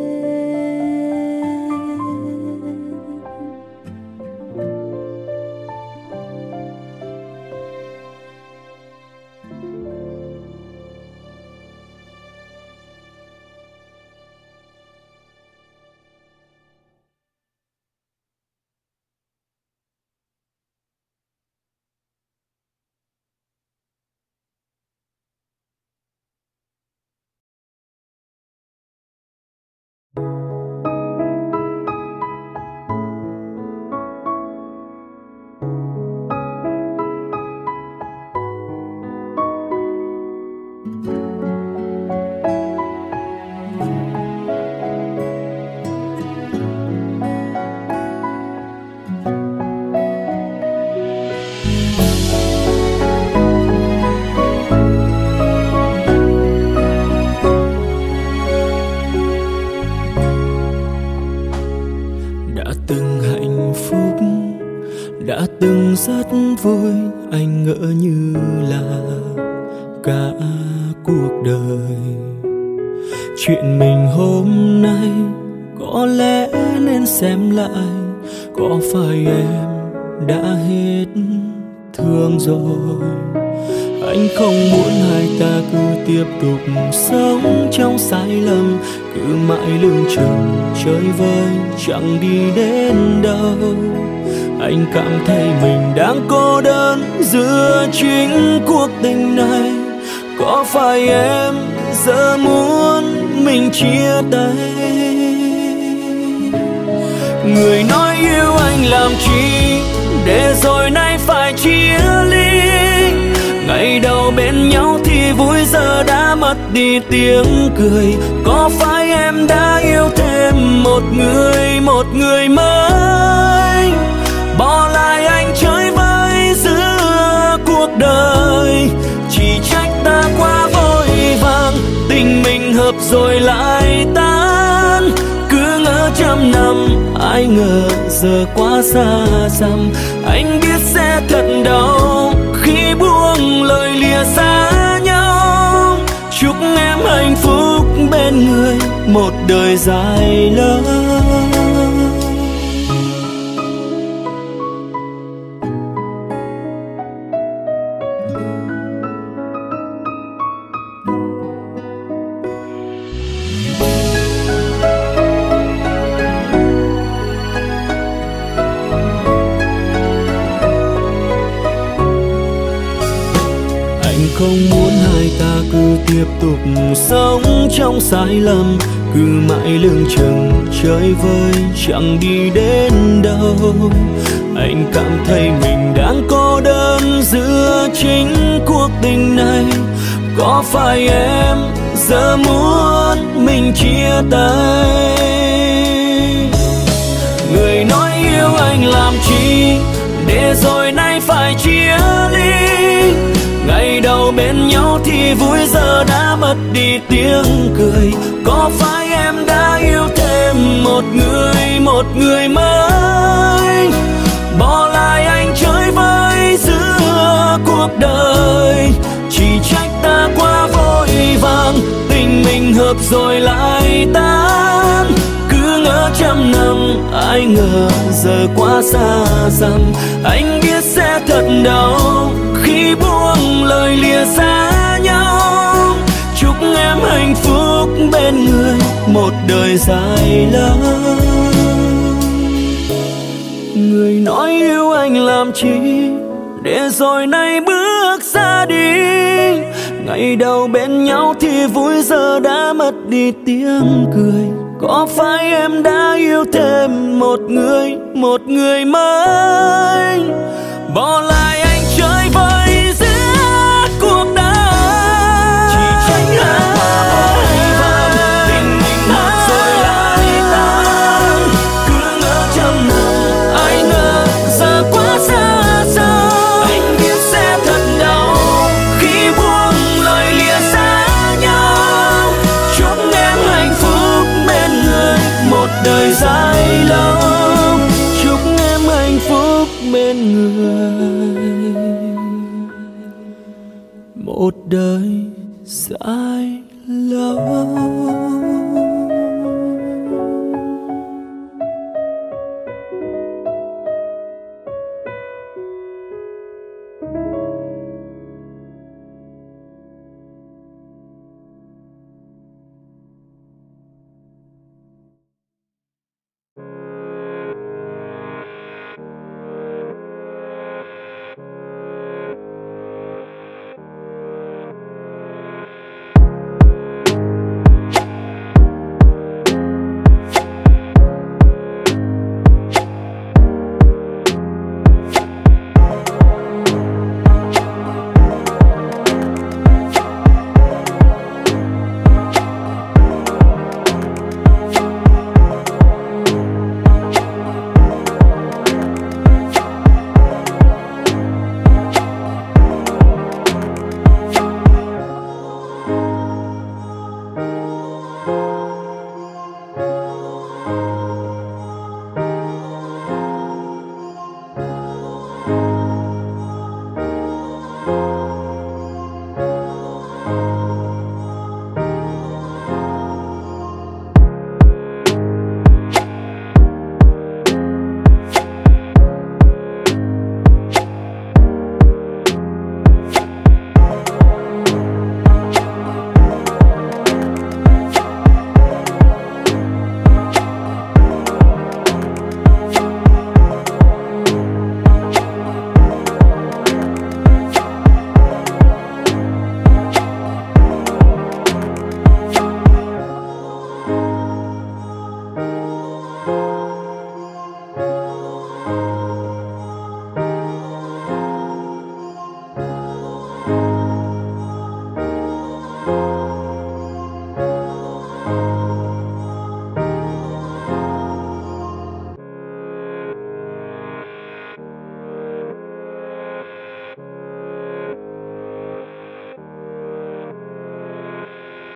Đã từng rất vui, anh ngỡ như là cả cuộc đời. Chuyện mình hôm nay có lẽ nên xem lại, có phải em đã hết thương rồi? Anh không muốn hai ta cứ tiếp tục sống trong sai lầm, cứ mãi lưng chừng chơi vơi chẳng đi đến đâu. Anh cảm thấy mình đang cô đơn giữa chính cuộc tình này. Có phải em giờ muốn mình chia tay? Người nói yêu anh làm chi, để rồi nay phải chia ly. Ngày đầu bên nhau thì vui, giờ đã mất đi tiếng cười. Có phải em đã yêu thêm một người, một người mới, bỏ lại anh chơi vơi giữa cuộc đời? Chỉ trách ta quá vội vàng, tình mình hợp rồi lại tan. Cứ ngỡ trăm năm, ai ngờ giờ quá xa xăm. Anh biết sẽ thật đau khi buông lời lìa xa nhau. Chúc em hạnh phúc bên người một đời dài lâu. Không muốn hai ta cứ tiếp tục sống trong sai lầm, cứ mãi lưng chừng chơi vơi chẳng đi đến đâu. Anh cảm thấy mình đang cô đơn giữa chính cuộc tình này, có phải em giờ muốn mình chia tay? Người nói yêu anh làm chi, để rồi nay phải chia ly. Ngày đầu bên nhau thì vui, giờ đã mất đi tiếng cười. Có phải em đã yêu thêm một người, một người mới, bỏ lại anh chơi vơi giữa cuộc đời? Chỉ trách ta quá vội vàng, tình mình hợp rồi lại tan. Cứ ngỡ trăm năm, ai ngờ giờ quá xa xăm. Anh biết sẽ thật đau khi buông lời lìa xa nhau. Chúc em hạnh phúc bên người một đời dài lâu. Người nói yêu anh làm chi, để rồi nay bước ra đi. Ngày đầu bên nhau thì vui, giờ đã mất đi tiếng cười. Có phải em đã yêu thêm một người, một người mới, bỏ lại anh chơi vơi giữa cuộc đời? Chỉ trách em quá vội vàng, tình mình mất rồi lại tan. Cứ ngỡ trăm năm, ai ngờ giờ quá xa xăm. Anh biết sẽ thật đau khi buông lời lìa xa nhau. Chúc em hạnh phúc bên người một đời dài lâu. Chúc em hạnh phúc bên người một đời dài lâu.